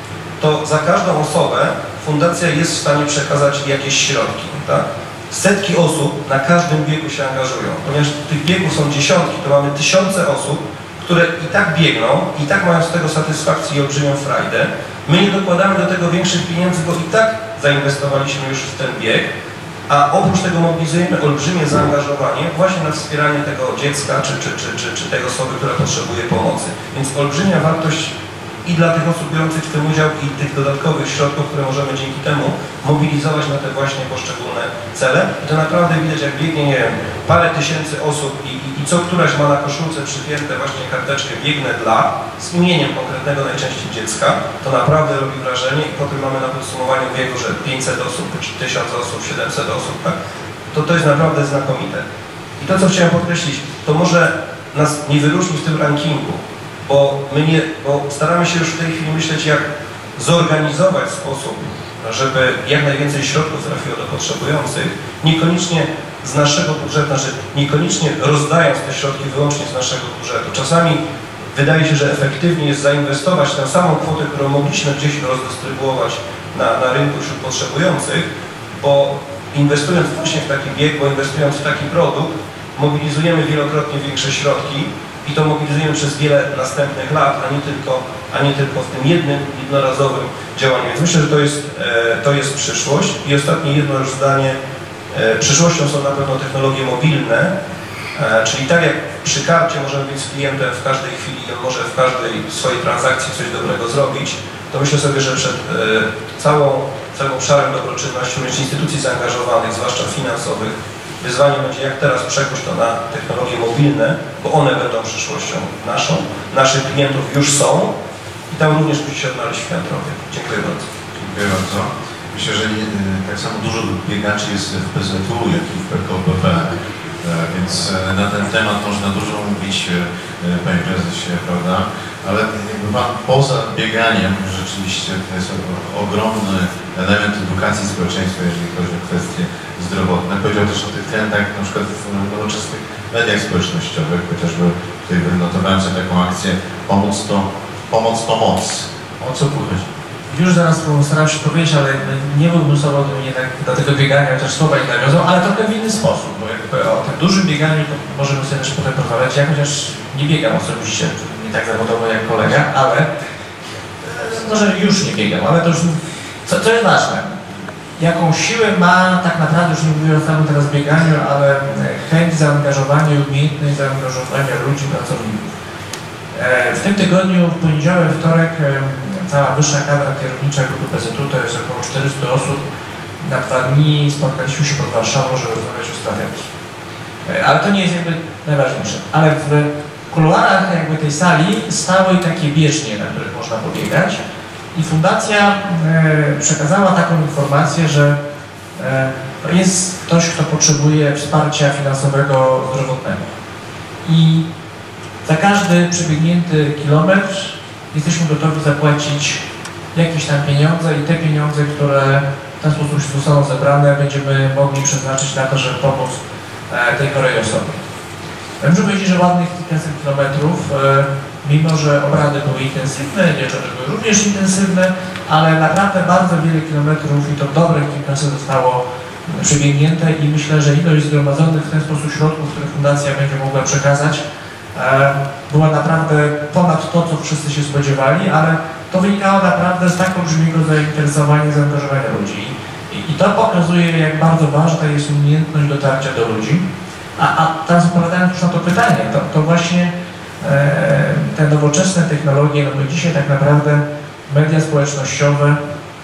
to za każdą osobę fundacja jest w stanie przekazać jakieś środki. Tak? Setki osób na każdym biegu się angażują. Ponieważ tych biegów są dziesiątki, to mamy tysiące osób, które i tak biegną, i tak mają z tego satysfakcję i olbrzymią frajdę. My nie dokładamy do tego większych pieniędzy, bo i tak zainwestowaliśmy już w ten bieg, a oprócz tego mobilizujemy olbrzymie zaangażowanie właśnie na wspieranie tego dziecka czy, czy, czy, czy, czy tej osoby, która potrzebuje pomocy. Więc olbrzymia wartość i dla tych osób biorących w tym udział i tych dodatkowych środków, które możemy dzięki temu mobilizować na te właśnie poszczególne cele. I to naprawdę widać, jak biegnie, nie wiem, parę tysięcy osób i, i, i co któraś ma na koszulce przypięte właśnie karteczkę Biegnę dla, z imieniem konkretnego najczęściej dziecka, to naprawdę robi wrażenie i potem mamy na podsumowaniu biegu, że pięćset osób, czy tysiąc osób, siedemset osób, tak? To to jest naprawdę znakomite. I to, co chciałem podkreślić, to może nas nie wyróżni w tym rankingu, bo my nie, bo staramy się już w tej chwili myśleć, jak zorganizować sposób, żeby jak najwięcej środków trafiło do potrzebujących, niekoniecznie z naszego budżetu, znaczy niekoniecznie rozdając te środki wyłącznie z naszego budżetu. Czasami wydaje się, że efektywnie jest zainwestować tę samą kwotę, którą mogliśmy gdzieś rozdystrybuować na, na rynku wśród potrzebujących, bo inwestując właśnie w taki bieg, bo inwestując w taki produkt, mobilizujemy wielokrotnie większe środki i to mobilizujemy przez wiele następnych lat, a nie tylko, a nie tylko w tym jednym, jednorazowym działaniu. Więc myślę, że to jest, to jest przyszłość. I ostatnie jedno już zdanie. Przyszłością są na pewno technologie mobilne, czyli tak jak przy karcie możemy być z klientem w każdej chwili i on może w każdej swojej transakcji coś dobrego zrobić, to myślę sobie, że przed całą, całym obszarem dobroczynności instytucji zaangażowanych, zwłaszcza finansowych, wyzwaniem będzie, jak teraz przekuć to na technologie mobilne, bo one będą przyszłością naszą, naszych klientów już są i tam również musi się odnaleźć filantropia. Dziękuję bardzo. Dziękuję bardzo. Myślę, że nie, tak samo dużo biegaczy jest w P Z U, jak i w P K O B P, więc na ten temat można dużo mówić, panie prezesie, prawda? Ale jakby pan poza bieganiem, rzeczywiście to jest ogromny element edukacji społeczeństwa, jeżeli chodzi o kwestie zdrowotne. Powiedział też o tych trendach na przykład w nowoczesnych mediach społecznościowych, chociażby tutaj wynotowałem sobie taką akcję Pomoc to Pomoc, to moc. O co tu chodzi? Już zaraz postaram się powiedzieć, ale nie byłbym sobą jednak do tego biegania, chociaż słowa nie nawiązał, ale trochę w inny sposób, bo jakby o tym dużym bieganiu możemy sobie też potem porozmawiać. Ja chociaż nie biegam osobiście, nie tak zawodowo jak kolega, ale może już nie biegam, ale to już, co, co jest ważne, jaką siłę ma tak naprawdę, już nie mówię o samym teraz bieganiu, ale chęć zaangażowania i umiejętność zaangażowania ludzi, pracowników. W tym tygodniu, w poniedziałek, wtorek, cała wyższa kadra kierownicza grupy P Z U, to jest około czterystu osób, na dwa dni spotkaliśmy się pod Warszawą, żeby rozmawiać o strategii. Ale to nie jest jakby najważniejsze. Ale w kuluarach jakby tej sali stały takie bieżnie, na których można pobiegać i fundacja e, przekazała taką informację, że e, jest ktoś, kto potrzebuje wsparcia finansowego zdrowotnego. I za każdy przebiegnięty kilometr jesteśmy gotowi zapłacić jakieś tam pieniądze i te pieniądze, które w ten sposób zostaną zebrane, będziemy mogli przeznaczyć na to, żeby pomóc e, tej chorej osobie. Ja muszę powiedzieć, że ładnych kilkaset kilometrów, e, mimo że obrady były intensywne, wieczory były również intensywne, ale naprawdę bardzo wiele kilometrów i to dobrych kilkaset zostało przebiegnięte i myślę, że ilość zgromadzonych w ten sposób środków, które fundacja będzie mogła przekazać, była naprawdę ponad to, co wszyscy się spodziewali, ale to wynikało naprawdę z tak olbrzymiego zainteresowania, zaangażowania ludzi. I, i to pokazuje, jak bardzo ważna jest umiejętność dotarcia do ludzi. A, a teraz odpowiadając już na to pytanie, to, to właśnie e, te nowoczesne technologie, no bo dzisiaj tak naprawdę media społecznościowe,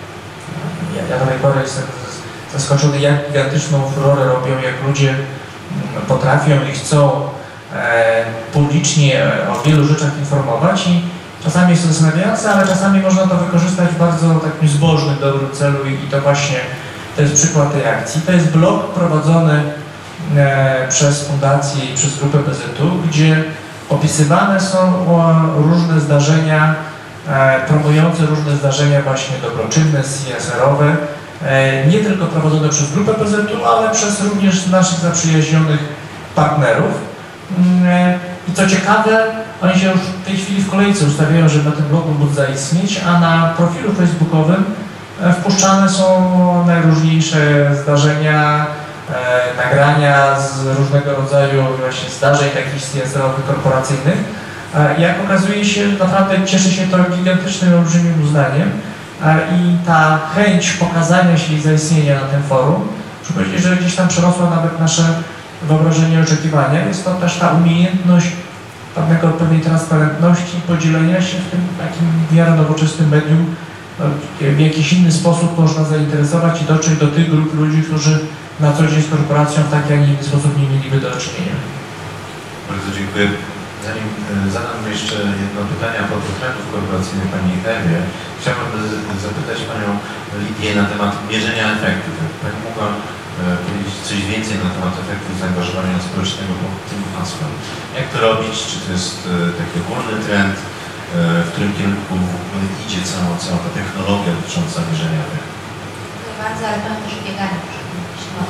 ja, ja do tej pory jestem zaskoczony, jak gigantyczną furorę robią, jak ludzie potrafią i chcą e, publicznie o wielu rzeczach informować i czasami jest to zastanawiające, ale czasami można to wykorzystać w bardzo takim zbożnym, dobrym celu i, i to właśnie to jest przykład tej akcji. To jest blog prowadzony e, przez fundację i przez grupę P Z U, gdzie opisywane są różne zdarzenia, e, promujące różne zdarzenia właśnie dobroczynne, C S R-owe, e, nie tylko prowadzone przez grupę P Z U, ale przez również naszych zaprzyjaźnionych partnerów. E, I co ciekawe, oni się już w tej chwili w kolejce ustawiają, żeby na tym blogu móc zaistnieć, a na profilu facebookowym wpuszczane są najróżniejsze zdarzenia, e, nagrania z różnego rodzaju właśnie zdarzeń takich C S R-owych, korporacyjnych. E, jak okazuje się, naprawdę cieszy się to gigantycznym, olbrzymim uznaniem e, i ta chęć pokazania się i zaistnienia na tym forum, muszę powiedzieć, że gdzieś tam przerosła nawet nasze wyobrażenie, oczekiwania. Jest to też ta umiejętność pewnego, pewnej transparentności i podzielenia się w tym takim w miarę nowoczesnym medium. W jakiś inny sposób można zainteresować i dotrzeć do tych grup ludzi, którzy na co dzień z korporacją w taki, a nie inny sposób nie mieliby do czynienia. Bardzo dziękuję. Zanim zadam jeszcze jedno pytanie a propos trendów korporacyjnych Pani Ewie, chciałbym zapytać Panią Lidię na temat mierzenia efektów. Pani mogła powiedzieć coś więcej na temat efektów zaangażowania społecznego pod tym hasłem. Jak to robić? Czy to jest taki ogólny trend? W którym kierunku idzie cała, cała ta technologia dotycząca mierzenia efektów? Dziękuję bardzo, ale powiem też o bieganiu. No.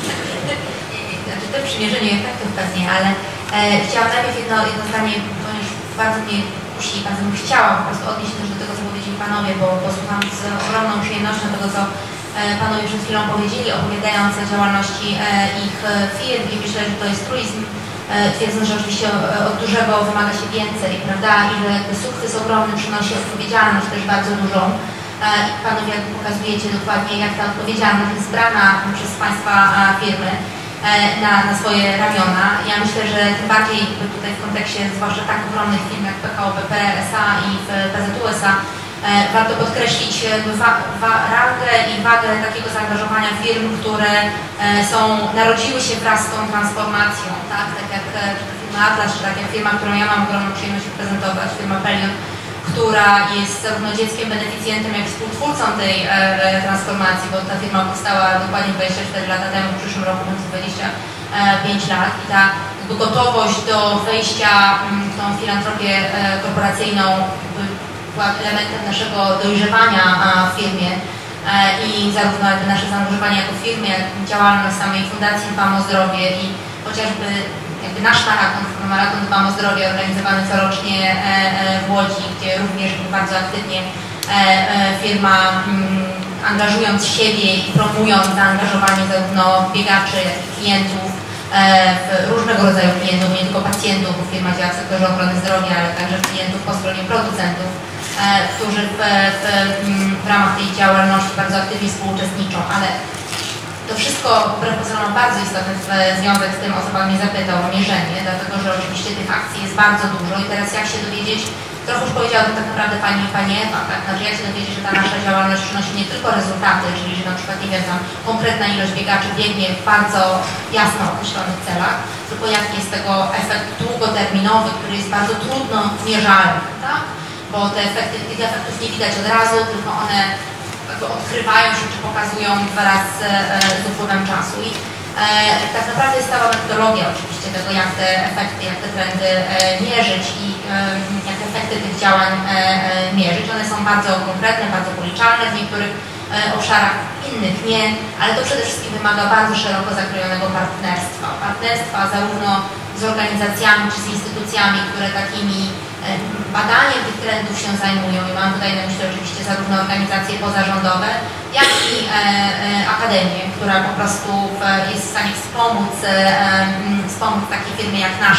Znaczy to przymierzenie efektów pewnie, ale e, chciałam najpierw jedno, jedno zdanie, ponieważ bardzo mnie kusi, bardzo bym chciała po prostu odnieść też do tego, co powiedzieli Panowie, bo posłucham z ogromną przyjemnością tego, co e, Panowie przed chwilą powiedzieli, opowiadając o działalności e, ich firm i myślę, że to jest truizm. Twierdząc, że oczywiście od dużego wymaga się więcej, prawda, i że jakby sukces ogromny przynosi odpowiedzialność też bardzo dużą. I Panowie jakby pokazujecie dokładnie, jak ta odpowiedzialność jest brana przez Państwa firmy na, na swoje ramiona. Ja myślę, że tym bardziej tutaj w kontekście zwłaszcza tak ogromnych firm jak P K O B P S A i w P Z U S A warto podkreślić wa, wa, rangę i wagę takiego zaangażowania firm, które są, narodziły się wraz z tą transformacją, tak, tak jak firma Atlas, czy tak jak firma, którą ja mam ogromną przyjemność prezentować, firma Pelion, która jest zarówno dzieckiem beneficjentem, jak i współtwórcą tej e, transformacji, bo ta firma powstała dokładnie dwadzieścia cztery lata temu, w przyszłym roku będzie dwadzieścia pięć lat i ta gotowość do wejścia w tą filantropię e, korporacyjną była elementem naszego dojrzewania w firmie i zarówno jakby nasze zaangażowanie jako firmy, jak działalność samej Fundacji Dbam o Zdrowie i chociażby jakby nasz maraton, maraton Dbam o Zdrowie organizowany corocznie w Łodzi, gdzie również bardzo aktywnie firma angażując siebie i promując zaangażowanie zarówno biegaczy, jak i klientów, w różnego rodzaju klientów, nie tylko pacjentów, bo firma działa w sektorze ochrony zdrowia, ale także klientów po stronie producentów, którzy w, w, w ramach tej działalności bardzo aktywnie współuczestniczą, ale to wszystko wbrew pozorom ma bardzo istotny związek z tym, o co Pan mnie zapytał, o mierzenie, dlatego że oczywiście tych akcji jest bardzo dużo i teraz jak się dowiedzieć, trochę już powiedziała to tak naprawdę Pani, Pani Ewa, tak? Znaczy jak się dowiedzieć, że ta nasza działalność przynosi nie tylko rezultaty, czyli że na przykład, nie wiem, tam konkretna ilość biegaczy biegnie w bardzo jasno określonych celach, tylko jaki jest tego efekt długoterminowy, który jest bardzo trudno mierzalny, tak? Bo te efekty, tych efektów nie widać od razu, tylko one jakby odkrywają się czy pokazują wraz z, z upływem czasu. I e, tak naprawdę jest cała metodologia oczywiście tego, jak te efekty, jak te trendy e, mierzyć i e, jak efekty tych działań e, e, mierzyć. One są bardzo konkretne, bardzo policzalne w niektórych e, obszarach, innych nie, ale to przede wszystkim wymaga bardzo szeroko zakrojonego partnerstwa. Partnerstwa zarówno z organizacjami czy z instytucjami, które takimi badaniem tych trendów się zajmują i mam tutaj na myśli oczywiście zarówno organizacje pozarządowe, jak i e, e, akademię, która po prostu w, jest w stanie wspomóc, e, wspomóc takie firmy jak nasze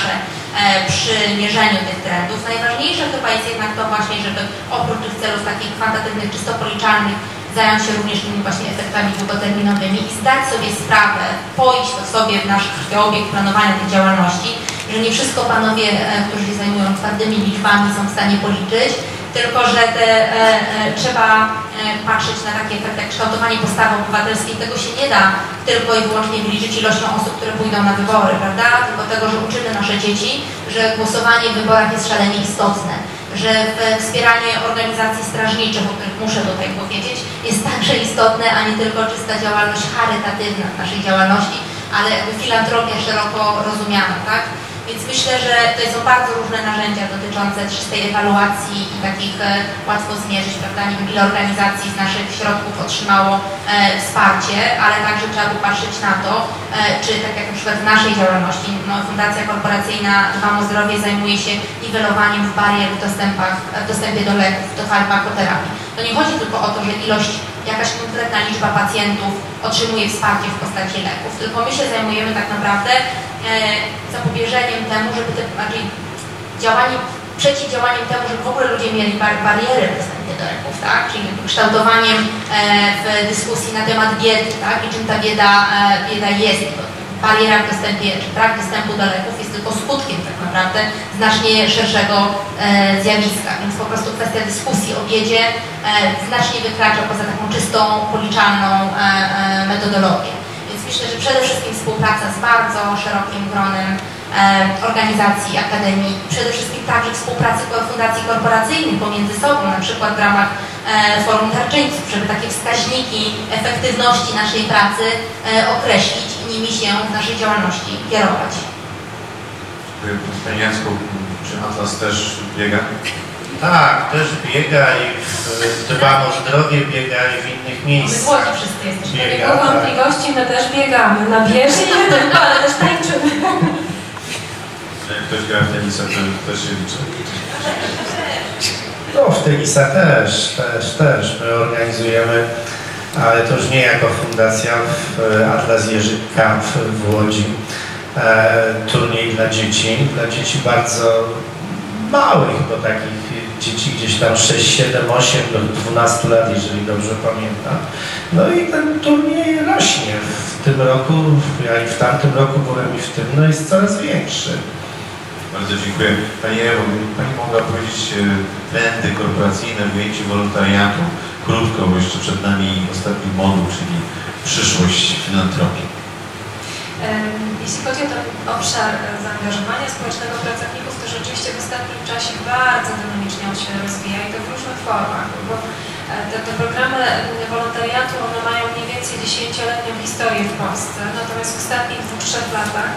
przy mierzeniu tych trendów. Najważniejsze chyba jest jednak to właśnie, żeby oprócz tych celów takich kwantatywnych, czysto policzalnych, zająć się również tymi właśnie efektami długoterminowymi i zdać sobie sprawę, poiść to sobie w nasz krwiobieg planowania tej działalności, że nie wszystko panowie, którzy się zajmują twardymi liczbami, są w stanie policzyć, tylko że te, e, e, trzeba e, patrzeć na takie efekty jak kształtowanie postawy obywatelskiej. Tego się nie da tylko i wyłącznie wyliczyć ilością osób, które pójdą na wybory, prawda? Tylko tego, że uczymy nasze dzieci, że głosowanie w wyborach jest szalenie istotne, że wspieranie organizacji strażniczych, o których muszę tutaj powiedzieć, jest także istotne, a nie tylko czysta działalność charytatywna w naszej działalności, ale jakby filantropia szeroko rozumiana, tak? Więc myślę, że to są bardzo różne narzędzia dotyczące czystej ewaluacji i takich e, łatwo zmierzyć, prawda? Nie wiem, ile organizacji z naszych środków otrzymało e, wsparcie, ale także trzeba popatrzeć na to, e, czy tak jak na przykład w naszej działalności, no, Fundacja Korporacyjna Dbam o Zdrowie zajmuje się niwelowaniem barier w, dostępach, w dostępie do leków, do farmakoterapii. To nie chodzi tylko o to, że ilość, jakaś konkretna liczba pacjentów otrzymuje wsparcie w postaci leków, tylko my się zajmujemy tak naprawdę e, zapobieżeniem temu, żeby te, znaczy działaniem, przeciwdziałaniem temu, żeby w ogóle ludzie mieli bar bariery w dostępie do leków, tak? Czyli kształtowaniem e, w dyskusji na temat biedy, tak? I czym ta bieda, e, bieda jest. Bariera w dostępie, czy brak dostępu do leków jest tylko skutkiem tak naprawdę znacznie szerszego e, zjawiska, więc po prostu kwestia dyskusji o biedzie e, znacznie wykracza poza taką czystą, policzalną e, e, metodologię. Więc myślę, że przede wszystkim współpraca z bardzo szerokim gronem e, organizacji, akademii, przede wszystkim także współpracy fundacji korporacyjnych pomiędzy sobą, na przykład w ramach e, Forum Darczyńców, żeby takie wskaźniki efektywności naszej pracy e, określić i nimi się w naszej działalności kierować. Panie Jacku, czy Atlas też biega? Tak, też biega i w Dbam o Zdrowie biega i w innych My miejscach. w Łodzi wszyscy jesteśmy. Nie było wątpliwości, my też biegamy na bieżni, nie tylko, ale też tańczymy. Jak ktoś gra w tenisa, to też się liczy. No, w tenisa też, też, też. My organizujemy, ale to już nie jako fundacja, w Atlas Jerzy Camp w Łodzi. E, turniej dla dzieci, dla dzieci bardzo małych, bo takich dzieci gdzieś tam sześć, siedem, osiem do dwunastu lat, jeżeli dobrze pamiętam. No i ten turniej rośnie. W tym roku, ja i w tamtym roku byłem i w tym, no jest coraz większy. Bardzo dziękuję. Pani Ewo, Pani mogła powiedzieć trendy korporacyjne w ujęciu wolontariatu krótko, bo jeszcze przed nami ostatni moduł, czyli przyszłość filantropii. Jeśli chodzi o ten obszar zaangażowania społecznego pracowników, to rzeczywiście w ostatnim czasie bardzo dynamicznie on się rozwija i to w różnych formach, bo te, te programy wolontariatu one mają mniej więcej dziesięcioletnią historię w Polsce, natomiast w ostatnich dwóch, trzech latach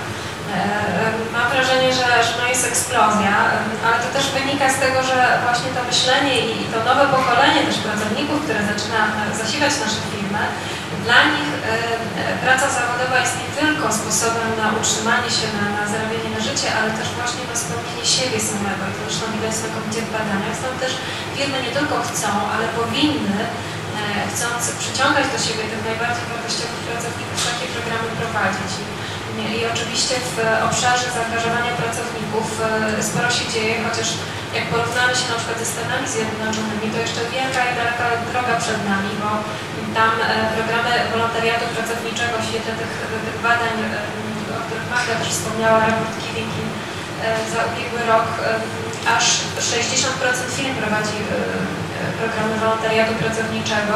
mam wrażenie, że, że no jest eksplozja, ale to też wynika z tego, że właśnie to myślenie i to nowe pokolenie też pracowników, które zaczyna zasiwać nasze firmy, dla nich e, praca zawodowa jest nie tylko sposobem na utrzymanie się, na, na zarabianie na życie, ale też właśnie na spełnienie siebie samego. I to zresztą widać znakomicie w badaniach. Stąd też firmy nie tylko chcą, ale powinny, e, chcąc przyciągać do siebie tych najbardziej wartościowych pracowników, takie programy prowadzić. I, i oczywiście w obszarze zaangażowania pracowników e, sporo się dzieje, chociaż jak porównamy się na przykład ze Stanami Zjednoczonymi, to jeszcze wielka i daleka droga przed nami, bo tam e, programy wolontariatu pracowniczego w świetle tych, tych badań, e, o których Magda też wspomniała, raport Kiewicki e, za ubiegły rok, e, aż sześćdziesiąt procent firm prowadzi e, programy wolontariatu pracowniczego.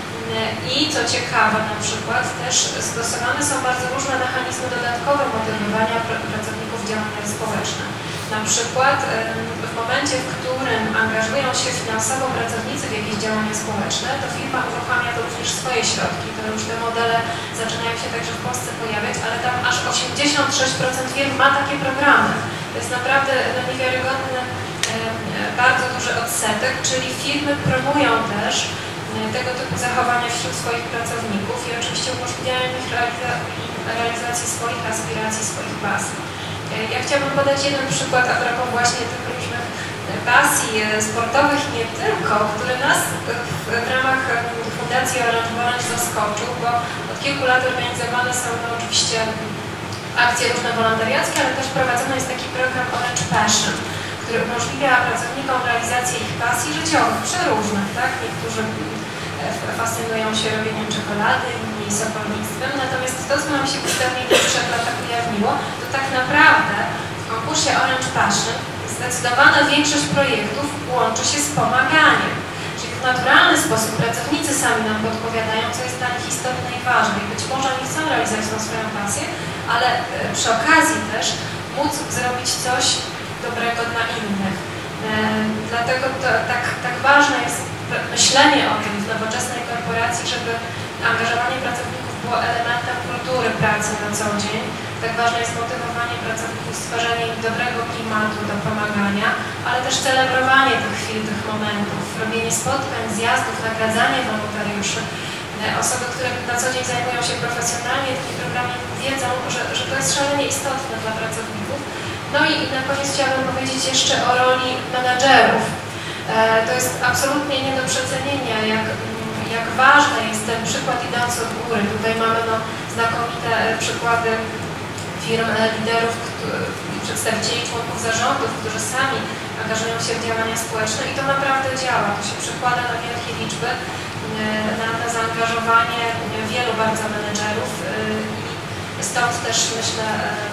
I co ciekawe, na przykład też stosowane są bardzo różne mechanizmy dodatkowe motywowania pr pracowników działania społeczne. Na przykład w momencie, w którym angażują się finansowo pracownicy w jakieś działania społeczne, to firma uruchamia to również swoje środki. To już te modele zaczynają się także w Polsce pojawiać, ale tam aż osiemdziesiąt sześć procent firm ma takie programy. To jest naprawdę niewiarygodny, bardzo duży odsetek, czyli firmy promują też tego typu zachowania wśród swoich pracowników i oczywiście umożliwiają ich realiza realizację swoich aspiracji, swoich pasji. Ja chciałabym podać jeden przykład a propos właśnie tych różnych pasji sportowych, nie tylko, który nas w ramach Fundacji Orange Orange zaskoczył, bo od kilku lat organizowane są no, oczywiście akcje różne wolontariackie, ale też prowadzony jest taki program Orange Passion, który umożliwia pracownikom realizację ich pasji życiowych, przeróżnych, tak? Niektórzy fascynują się robieniem czekolady, inni sokolnictwem, natomiast to, co nam się w przedstawieniu trzech latach ujawniło, to tak naprawdę w konkursie Orange Passion zdecydowana większość projektów łączy się z pomaganiem. Czyli w naturalny sposób pracownicy sami nam podpowiadają, co jest dla nich istotne i ważne. I być może nie chcą realizować tą swoją pasję, ale przy okazji też móc zrobić coś dobrego dla innych. Dlatego to, tak, tak ważne jest myślenie o tym w nowoczesnej korporacji, żeby angażowanie pracowników było elementem kultury pracy na co dzień. Tak ważne jest motywowanie pracowników, stwarzanie im dobrego klimatu do pomagania, ale też celebrowanie tych chwil, tych momentów, robienie spotkań, zjazdów, nagradzanie wolontariuszy. Osoby, które na co dzień zajmują się profesjonalnie tymi programami, wiedzą, że, że to jest szalenie istotne dla pracowników. No i na koniec chciałabym powiedzieć jeszcze o roli menadżerów. To jest absolutnie nie do przecenienia, jak, jak ważny jest ten przykład idący od góry. Tutaj mamy no, znakomite przykłady firm, liderów, przedstawicieli członków zarządów, którzy sami angażują się w działania społeczne i to naprawdę działa. To się przekłada na wielkie liczby, na, na zaangażowanie wielu bardzo menedżerów i stąd też myślę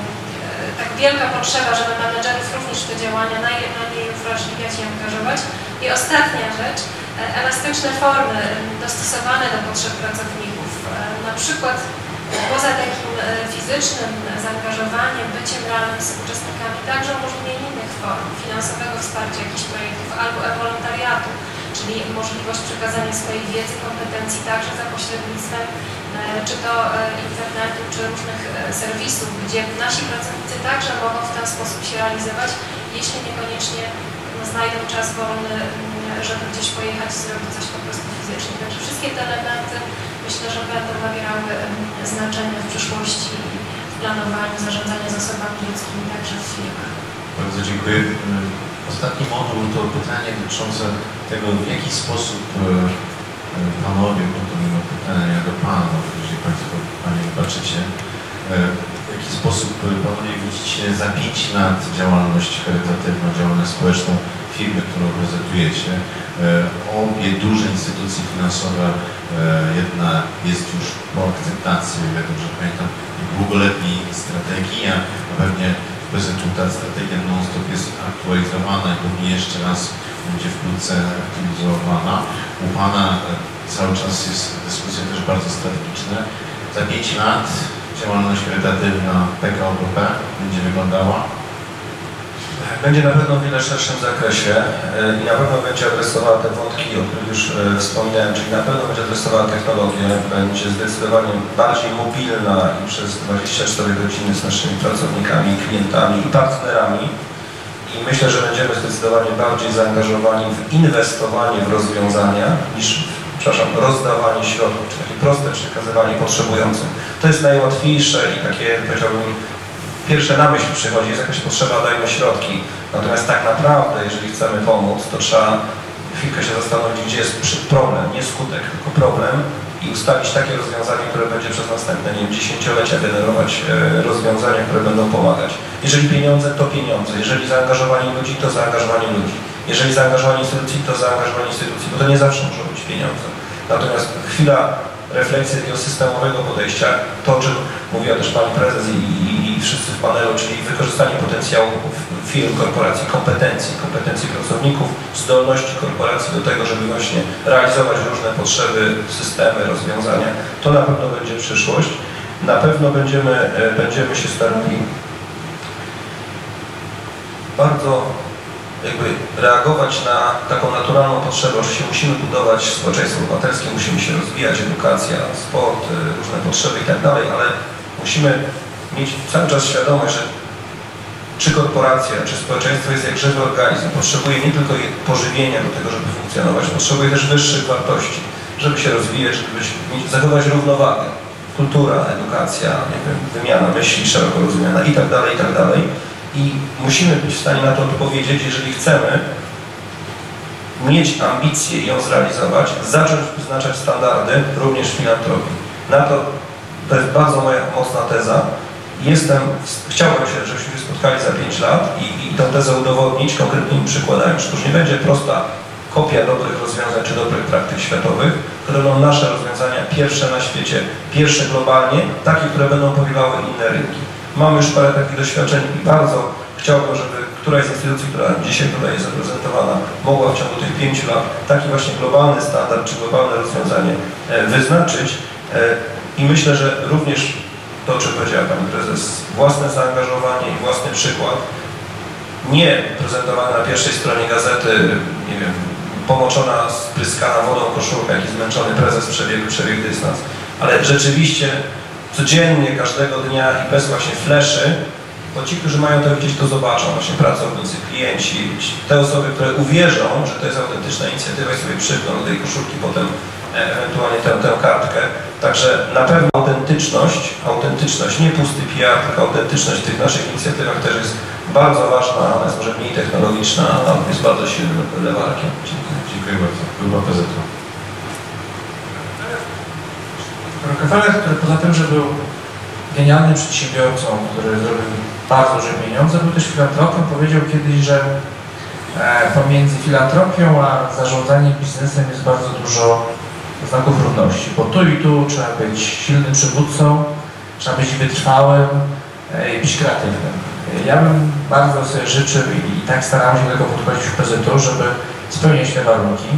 tak wielka potrzeba, żeby menedżerów również te działania na nie, na nie uwrażliwiać i angażować. I ostatnia rzecz, elastyczne formy dostosowane do potrzeb pracowników. Na przykład poza takim fizycznym zaangażowaniem, byciem realnym z uczestnikami, także umożliwienie innych form finansowego wsparcia jakichś projektów albo e-wolontariatu, czyli możliwość przekazania swojej wiedzy, kompetencji także za pośrednictwem czy to internetu, czy różnych serwisów, gdzie nasi pracownicy także mogą w ten sposób się realizować, jeśli niekoniecznie znajdą czas wolny, żeby gdzieś pojechać i zrobić coś po prostu fizycznie. Także wszystkie te elementy myślę, że będą nabierały znaczenia w przyszłości w planowaniu, zarządzaniu zasobami ludzkimi, także w firmach. Bardzo dziękuję. Ostatni moduł to pytanie dotyczące tego, w jaki sposób panowie, bo to mimo pytania do panów, jeżeli Państwo, Panie wybaczycie, w jaki sposób panowie widzicie za pięć lat działalność charytatywną, działalność społeczną firmy, którą reprezentujecie? Obie duże instytucje finansowe, jedna jest już po akceptacji, ja dobrze pamiętam, długoletniej strategii, a pewnie prezentu ta strategia non-stop jest aktualizowana i pewnie jeszcze raz będzie wkrótce aktualizowana. U Pana cały czas jest dyskusja też bardzo strategiczna. Za pięć lat działalność charytatywna P K O B P będzie wyglądała? Będzie na pewno w wiele szerszym zakresie i na pewno będzie adresowała te wątki, o których już wspominałem, czyli na pewno będzie adresowała technologię, będzie zdecydowanie bardziej mobilna i przez dwadzieścia cztery godziny z naszymi pracownikami, klientami i partnerami. I myślę, że będziemy zdecydowanie bardziej zaangażowani w inwestowanie w rozwiązania niż, przepraszam, rozdawanie środków, czyli takie proste przekazywanie potrzebującym. To jest najłatwiejsze i takie, powiedziałbym, pierwsze na myśl przychodzi, jest jakaś potrzeba, dajmy środki. Natomiast tak naprawdę, jeżeli chcemy pomóc, to trzeba chwilkę się zastanowić, gdzie jest problem, nie skutek, tylko problem i ustalić takie rozwiązanie, które będzie przez następne, nie wiem, dziesięciolecia generować e, rozwiązania, które będą pomagać. Jeżeli pieniądze, to pieniądze. Jeżeli zaangażowanie ludzi, to zaangażowanie ludzi. Jeżeli zaangażowanie instytucji, to zaangażowanie instytucji, bo to nie zawsze muszą być pieniądze. Natomiast chwila refleksji takiego systemowego podejścia, to o czym mówiła też Pani Prezes i, i, i wszyscy w panelu, czyli wykorzystanie potencjału firm, korporacji, kompetencji, kompetencji pracowników, zdolności korporacji do tego, żeby właśnie realizować różne potrzeby, systemy, rozwiązania, to na pewno będzie przyszłość. Na pewno będziemy, będziemy się starali bardzo jakby reagować na taką naturalną potrzebę, że się musimy budować społeczeństwo obywatelskie, musimy się rozwijać, edukacja, sport, różne potrzeby i tak dalej, ale musimy mieć cały czas świadomość, że czy korporacja, czy społeczeństwo jest jak żywy organizm, potrzebuje nie tylko pożywienia do tego, żeby funkcjonować, potrzebuje też wyższych wartości, żeby się rozwijać, żeby zachować równowagę. Kultura, edukacja, nie wiem, wymiana myśli szeroko rozumiana i tak dalej, i tak dalej. I musimy być w stanie na to odpowiedzieć, jeżeli chcemy mieć ambicje i ją zrealizować, zacząć wyznaczać standardy również w filantropii. Na to, to jest bardzo moja mocna teza, jestem, chciałbym się, żebyśmy się spotkali za pięć lat i, i tę tezę udowodnić konkretnymi przykładami, że to już nie będzie prosta kopia dobrych rozwiązań czy dobrych praktyk światowych, które będą nasze rozwiązania pierwsze na świecie, pierwsze globalnie, takie, które będą pokrywały inne rynki. Mamy już parę takich doświadczeń i bardzo chciałbym, żeby któraś z instytucji, która dzisiaj tutaj jest zaprezentowana, mogła w ciągu tych pięciu lat taki właśnie globalny standard czy globalne rozwiązanie wyznaczyć. I myślę, że również to, o czym powiedziała Pani Prezes, własne zaangażowanie i własny przykład, nie prezentowane na pierwszej stronie gazety, nie wiem, pomoczona, spryskana wodą koszulka, jakiś zmęczony prezes przebiegł, przebiegł dystans, ale rzeczywiście codziennie, każdego dnia i bez właśnie fleszy, bo ci, którzy mają to widzieć, to zobaczą, właśnie pracownicy, klienci, te osoby, które uwierzą, że to jest autentyczna inicjatywa i sobie przykną do tej koszulki potem ewentualnie tę, tę kartkę. Także na pewno autentyczność, autentyczność, nie pusty P R, tylko autentyczność w tych naszych inicjatywach też jest bardzo ważna, ona jest może mniej technologiczna, ale jest bardzo silnym lewarkiem. Dziękuję, dziękuję bardzo. Grupa P Z U. Rockefeller, który poza tym, że był genialnym przedsiębiorcą, który zrobił bardzo duże pieniądze, był też filantropem, powiedział kiedyś, że pomiędzy filantropią a zarządzaniem biznesem jest bardzo dużo znaków równości, bo tu i tu trzeba być silnym przywódcą, trzeba być wytrwałym i być kreatywnym. Ja bym bardzo sobie życzył i, i tak starałem się do tego podchodzić w P Z U, żeby spełniać te warunki.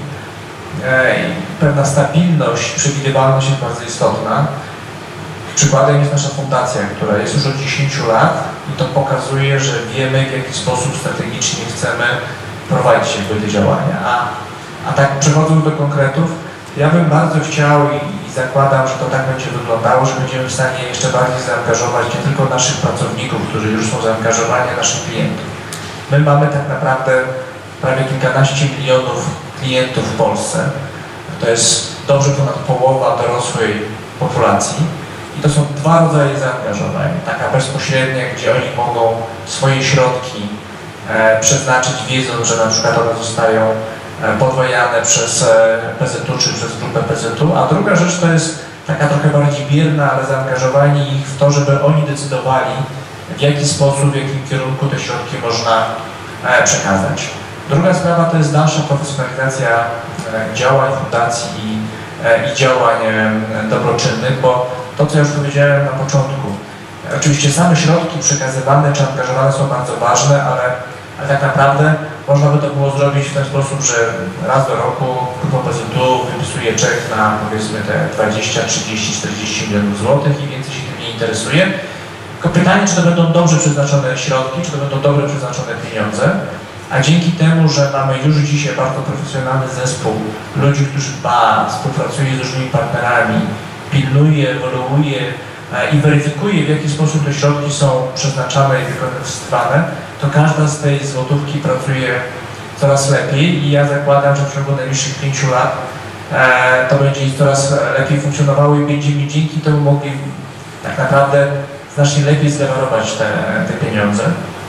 Pewna stabilność, przewidywalność jest bardzo istotna. Przykładem jest nasza fundacja, która jest już od dziesięciu lat i to pokazuje, że wiemy, w jaki sposób strategicznie chcemy prowadzić jakby te działania. A, a tak przechodząc do konkretów, ja bym bardzo chciał i, i zakładam, że to tak będzie wyglądało, że będziemy w stanie jeszcze bardziej zaangażować nie tylko naszych pracowników, którzy już są zaangażowani, a naszych klientów. My mamy tak naprawdę prawie kilkanaście milionów klientów w Polsce. To jest dobrze ponad połowa dorosłej populacji. I to są dwa rodzaje zaangażowań. Taka bezpośrednia, gdzie oni mogą swoje środki e, przeznaczyć, wiedząc, że na przykład one zostają e, podwajane przez e, P Z U czy przez grupę P Z U, a druga rzecz to jest taka trochę bardziej bierna, ale zaangażowanie ich w to, żeby oni decydowali, w jaki sposób, w jakim kierunku te środki można e, przekazać. Druga sprawa to jest dalsza profesjonalizacja e, działań fundacji i, e, i działań e, dobroczynnych, bo to, co ja już powiedziałem na początku, oczywiście same środki przekazywane czy angażowane są bardzo ważne, ale, ale tak naprawdę można by to było zrobić w ten sposób, że raz do roku grupa P Z U wypisuje czek na powiedzmy te dwadzieścia, trzydzieści, czterdzieści milionów złotych i więcej się tym nie interesuje. Tylko pytanie, czy to będą dobrze przeznaczone środki, czy to będą dobrze przeznaczone pieniądze, a dzięki temu, że mamy już dzisiaj bardzo profesjonalny zespół ludzi, którzy dba, współpracuje z różnymi partnerami, pilnuje, ewaluuje i weryfikuje, w jaki sposób te środki są przeznaczane i wykorzystywane, to każda z tej złotówki pracuje coraz lepiej i ja zakładam, że w ciągu najbliższych pięciu lat e, to będzie coraz lepiej funkcjonowało i będziemy dzięki temu mogli tak naprawdę znacznie lepiej zlewarować te, te pieniądze.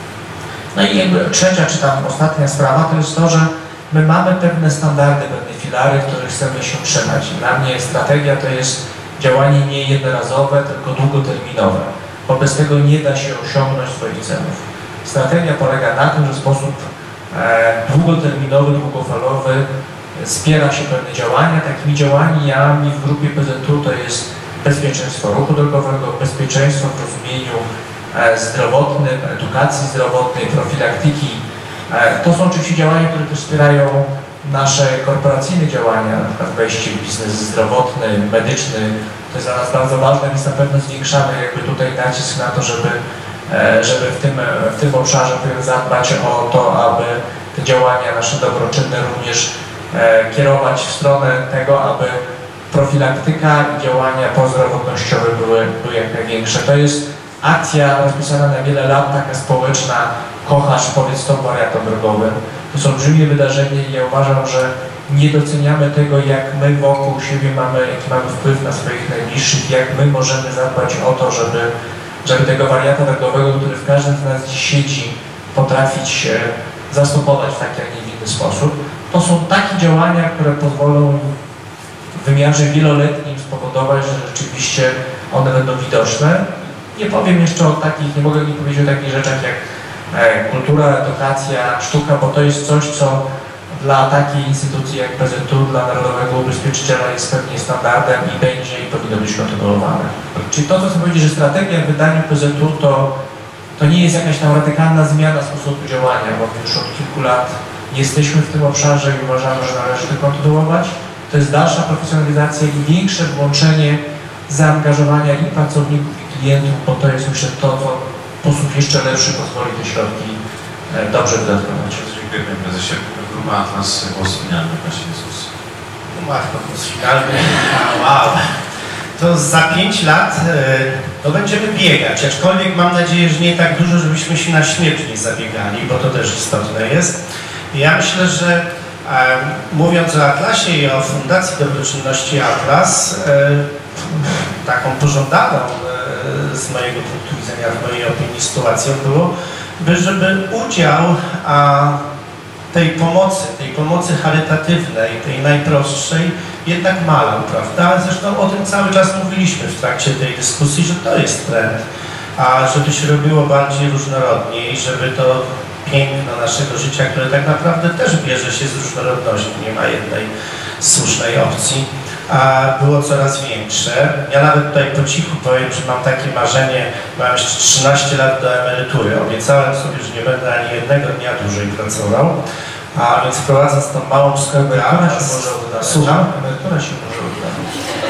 No i jakby trzecia, czy tam ostatnia sprawa, to jest to, że my mamy pewne standardy, pewne filary, których chcemy się trzymać. Dla mnie strategia to jest działanie nie jednorazowe, tylko długoterminowe, bo bez tego nie da się osiągnąć swoich celów. Strategia polega na tym, że w sposób e, długoterminowy, długofalowy wspiera się pewne działania. Takimi działaniami w grupie P Z U to jest bezpieczeństwo ruchu drogowego, bezpieczeństwo w rozumieniu e, zdrowotnym, edukacji zdrowotnej, profilaktyki. E, to są oczywiście działania, które też wspierają nasze korporacyjne działania, na przykład wejście w biznes zdrowotny, medyczny, to jest dla nas bardzo ważne, więc na pewno zwiększamy jakby tutaj nacisk na to, żeby, żeby w, tym, w tym obszarze zadbać o to, aby te działania nasze dobroczynne również kierować w stronę tego, aby profilaktyka i działania prozdrowotnościowe były, były jak największe. To jest akcja rozpisana na wiele lat, taka społeczna, kochasz, powiedz to wariatom drogowym. To są olbrzymie wydarzenia i ja uważam, że nie doceniamy tego, jak my wokół siebie mamy, jaki mamy wpływ na swoich najbliższych, jak my możemy zadbać o to, żeby, żeby tego wariata drogowego, który w każdym z nas dziś siedzi, potrafić zastopować w taki, a nie inny sposób. To są takie działania, które pozwolą w wymiarze wieloletnim spowodować, że rzeczywiście one będą widoczne. Nie powiem jeszcze o takich, nie mogę nie powiedzieć o takich rzeczach jak e, kultura, edukacja, sztuka, bo to jest coś, co dla takiej instytucji jak P Z U, dla Narodowego Ubezpieczyciela jest pewnie standardem i będzie i powinno być kontynuowane. Czyli to, co chcę powiedzieć, że strategia w wydaniu P Z U to, to nie jest jakaś tam radykalna zmiana sposobu działania, bo już od kilku lat jesteśmy w tym obszarze i uważamy, że należy to kontynuować. To jest dalsza profesjonalizacja i większe włączenie zaangażowania i pracowników, i klientów, bo to jest myślę to, co w sposób jeszcze lepszy pozwoli te środki dobrze wydatkować. Dziękuję Panie Prezesie. Grupa Atlas, głos finalny w naszej dyskusji. Łatwo, głos finalny. Wow. To za pięć lat to będziemy biegać, aczkolwiek mam nadzieję, że nie tak dużo, żebyśmy się na śmierć nie zabiegali, bo to też istotne jest. Ja myślę, że e, mówiąc o Atlasie i o Fundacji Dobroczynności Atlas, e, taką pożądaną e, z mojego punktu widzenia, w mojej opinii sytuacją było, by żeby udział a, tej pomocy, tej pomocy charytatywnej, tej najprostszej, jednak malał, prawda? Zresztą o tym cały czas mówiliśmy w trakcie tej dyskusji, że to jest trend, a żeby się robiło bardziej różnorodniej, żeby to piękno naszego życia, które tak naprawdę też bierze się z różnorodności, nie ma jednej słusznej opcji, a było coraz większe. Ja nawet tutaj po cichu powiem, że mam takie marzenie, mam jeszcze trzynaście lat do emerytury. Obiecałem sobie, że nie będę ani jednego dnia dłużej pracował, a więc wprowadząc tą małą wstępę, słucham? Emerytura się może udawać.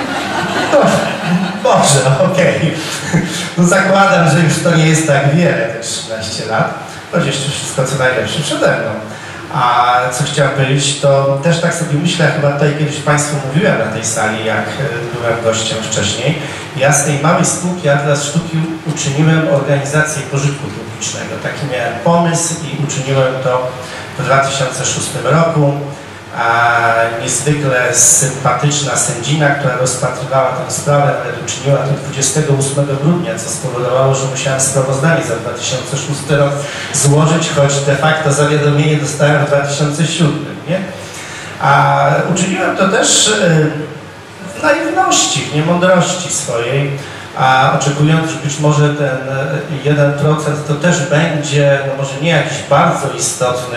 Może, okej. Okay. No zakładam, że już to nie jest tak wiele, te trzynaście lat, choć jeszcze wszystko co najlepsze przede mną. A co chciałem powiedzieć, to też tak sobie myślę, chyba tutaj kiedyś Państwu mówiłem na tej sali, jak byłem gościem wcześniej. Ja z tej małej spółki Atlas Sztuki uczyniłem organizację pożytku publicznego. Taki miałem pomysł i uczyniłem to w dwa tysiące szóstym roku. A niezwykle sympatyczna sędzina, która rozpatrywała tę sprawę, nawet uczyniła to dwudziestego ósmego grudnia, co spowodowało, że musiałem sprawozdanie za dwa tysiące szósty rok złożyć, choć de facto zawiadomienie dostałem w dwa tysiące siódmym. Nie? A uczyniłem to też w naiwności, w niemądrości swojej, a oczekując, że być może ten jeden procent to też będzie, no może nie jakiś bardzo istotny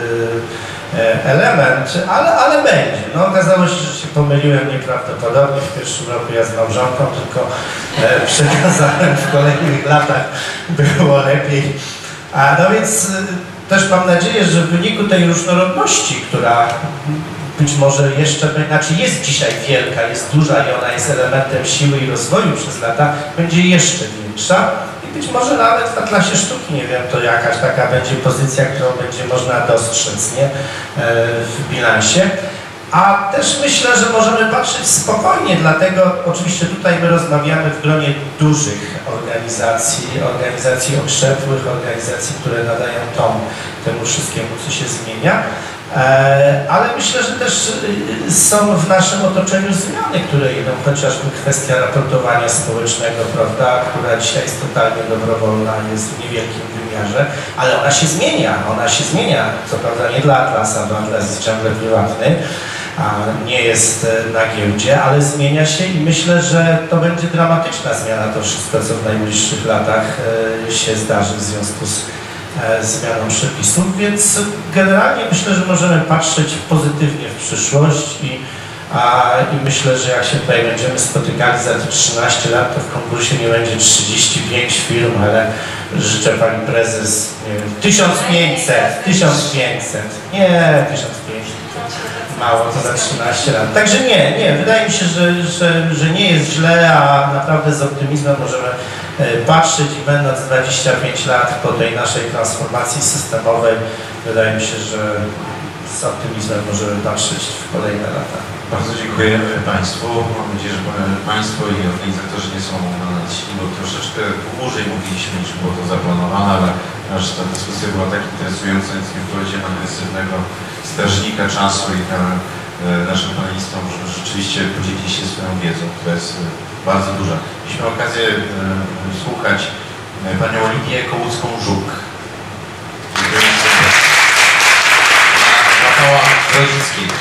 element, ale, ale będzie. No, okazało się, że się pomyliłem nieprawdopodobnie. W pierwszym roku ja z małżonką, tylko e, przekazałem w kolejnych latach było lepiej. A no więc e, też mam nadzieję, że w wyniku tej różnorodności, która być może jeszcze, znaczy jest dzisiaj wielka, jest duża i ona jest elementem siły i rozwoju przez lata, będzie jeszcze większa. I być może nawet w Atlasie Sztuki, nie wiem, to jakaś taka będzie pozycja, którą będzie można dostrzec, nie, w bilansie. A też myślę, że możemy patrzeć spokojnie, dlatego oczywiście tutaj my rozmawiamy w gronie dużych organizacji, organizacji okrzepłych, organizacji, które nadają ton temu wszystkiemu, co się zmienia. Ale myślę, że też są w naszym otoczeniu zmiany, które idą, chociażby kwestia raportowania społecznego, prawda, która dzisiaj jest totalnie dobrowolna, jest w niewielkim wymiarze, ale ona się zmienia, ona się zmienia, co prawda nie dla Atlasa, bo Atlas jest ciągle prywatny, a nie jest na giełdzie, ale zmienia się i myślę, że to będzie dramatyczna zmiana, to wszystko, co w najbliższych latach się zdarzy w związku z zmianą przepisów, więc generalnie myślę, że możemy patrzeć pozytywnie w przyszłość i, a, i myślę, że jak się tutaj będziemy spotykali za te trzynaście lat, to w konkursie nie będzie trzydzieści pięć firm, ale życzę Pani Prezes, nie wiem, tysiąc pięćset, tysiąc pięćset, nie, tysiąc pięćset, mało to za trzynaście lat. Także nie, nie, wydaje mi się, że, że, że nie jest źle, a naprawdę z optymizmem możemy patrzeć i będąc dwadzieścia pięć lat po tej naszej transformacji systemowej, wydaje mi się, że z optymizmem możemy patrzeć w kolejne lata. Bardzo dziękujemy Państwu. Mam nadzieję, że Państwo i organizatorzy nie są na nadciśnieniu, bo troszeczkę dłużej mówiliśmy niż było to zaplanowane, ale ponieważ ta dyskusja była tak interesująca, więc nie wprowadziłem agresywnego strażnika czasu i tam, e, naszym panelistom, że rzeczywiście podzielili się swoją wiedzą, która jest bardzo duża. Mieliśmy okazję e, słuchać e, Panią Oliwię Kołucką-Żuk. Rafała Grodzickiego.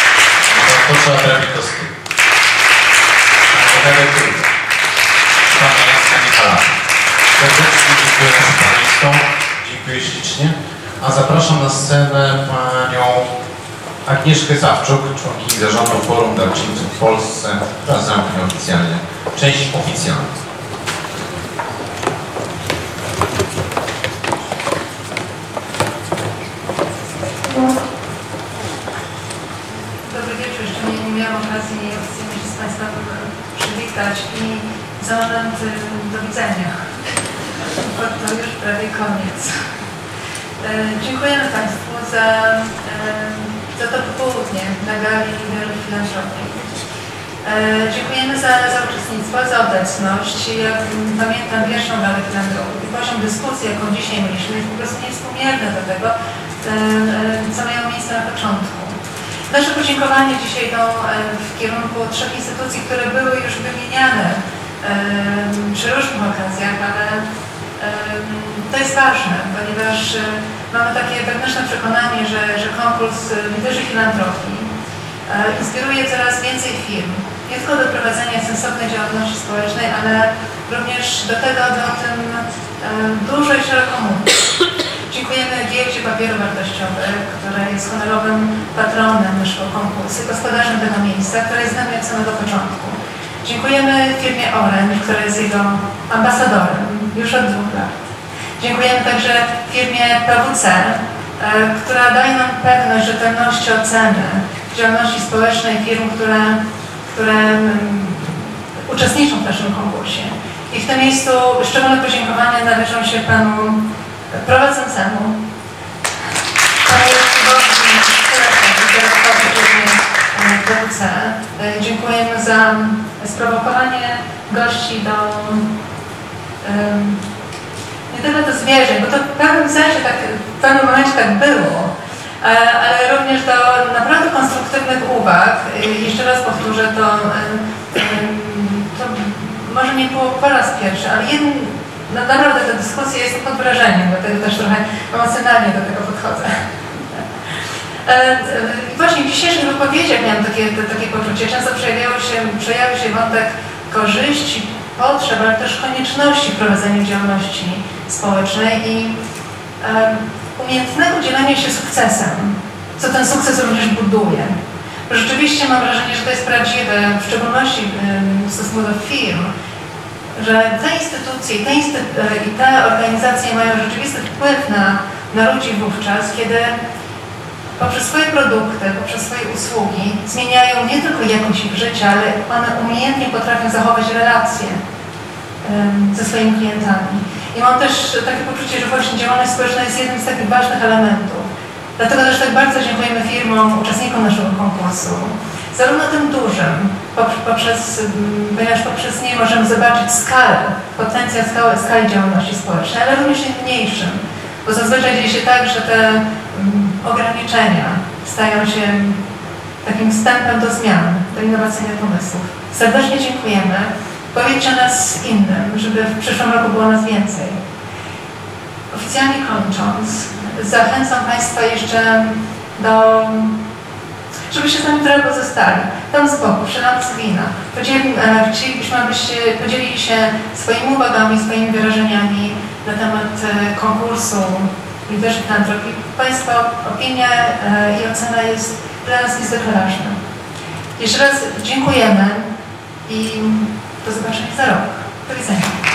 Bartosza Drabikowskiego. Pana ślicznie. A zapraszam na scenę panią Agnieszkę Sawczuk, członkini zarządu Forum Darczyńców w Polsce, która zamknie oficjalnie część oficjalną. Dobry wieczór. Jeszcze nie, nie miałam okazji oficjalnie się z Państwem przywitać i za moment do widzenia. Bo to już prawie koniec. E, dziękujemy Państwu za, e, za to popołudnie na gali liderów filantropii. E, dziękujemy za, za uczestnictwo, za obecność. Ja pamiętam pierwszą galę filantropii i poziom dyskusji, jaką dzisiaj mieliśmy, jest po prostu niewspółmierny do tego, e, co miało miejsce na początku. Nasze podziękowanie dzisiaj idą w kierunku trzech instytucji, które były już wymieniane e, przy różnych okazjach, ale to jest ważne, ponieważ mamy takie wewnętrzne przekonanie, że, że konkurs Liderzy Filantropii inspiruje coraz więcej firm, nie tylko do prowadzenia sensownej działalności społecznej, ale również do tego, aby o tym dużo i szeroko mówić. Dziękujemy Giełdzie Papierów Wartościowych, która jest honorowym patronem naszego konkursu, gospodarzem tego miejsca, które jest z nami od samego początku. Dziękujemy firmie Oren, która jest jego ambasadorem już od dwóch lat. Dziękujemy także firmie P W C, która daje nam pewność rzetelności oceny działalności społecznej firm, które, które uczestniczą w naszym konkursie. I w tym miejscu szczególne podziękowania należą się panu prowadzącemu, panu Jakubowi, dyrektorowi firmy P W C. Dziękujemy za sprowokowanie gości do um, nie tylko do zwierzeń, bo to w pewnym sensie tak, w pewnym momencie tak było, ale również do naprawdę konstruktywnych uwag. Jeszcze raz powtórzę, to, to może nie było po raz pierwszy, ale jeden, no naprawdę ta dyskusja jest pod wrażeniem, dlatego też trochę emocjonalnie do tego podchodzę. Właśnie w dzisiejszych wypowiedziach miałam takie, takie poczucie, często przejawiało się, przejawiał się wątek korzyści, potrzeb, ale też konieczności prowadzenia działalności społecznej i um, umiejętnego dzielenia się sukcesem, co ten sukces również buduje. Bo rzeczywiście mam wrażenie, że to jest prawdziwe, w szczególności um, w stosunku do firm, że te instytucje te instytu i te organizacje mają rzeczywisty wpływ na, na ludzi wówczas, kiedy poprzez swoje produkty, poprzez swoje usługi zmieniają nie tylko jakość ich życia, ale one umiejętnie potrafią zachować relacje um, ze swoimi klientami. I mam też takie poczucie, że właśnie działalność społeczna jest jednym z takich ważnych elementów. Dlatego też tak bardzo dziękujemy firmom, uczestnikom naszego konkursu. Zarówno tym dużym, poprzez, ponieważ poprzez nie możemy zobaczyć skalę, potencjał skały, skali działalności społecznej, ale również i mniejszym. Bo zazwyczaj dzieje się tak, że te um, ograniczenia stają się takim wstępem do zmian, do innowacyjnych pomysłów. Serdecznie dziękujemy. Powiedzcie nas innym, żeby w przyszłym roku było nas więcej. Oficjalnie kończąc, zachęcam Państwa jeszcze do, żebyście z nami trochę pozostali. Tam z boku, przy lampce wina. Chcielibyśmy, abyście podzielili się swoimi uwagami, swoimi wyrażeniami na temat konkursu Liderzy Filantropii. Państwa opinia i ocena jest dla nas niezwykle ważna. Jeszcze raz dziękujemy i do zobaczenia za rok. Do widzenia.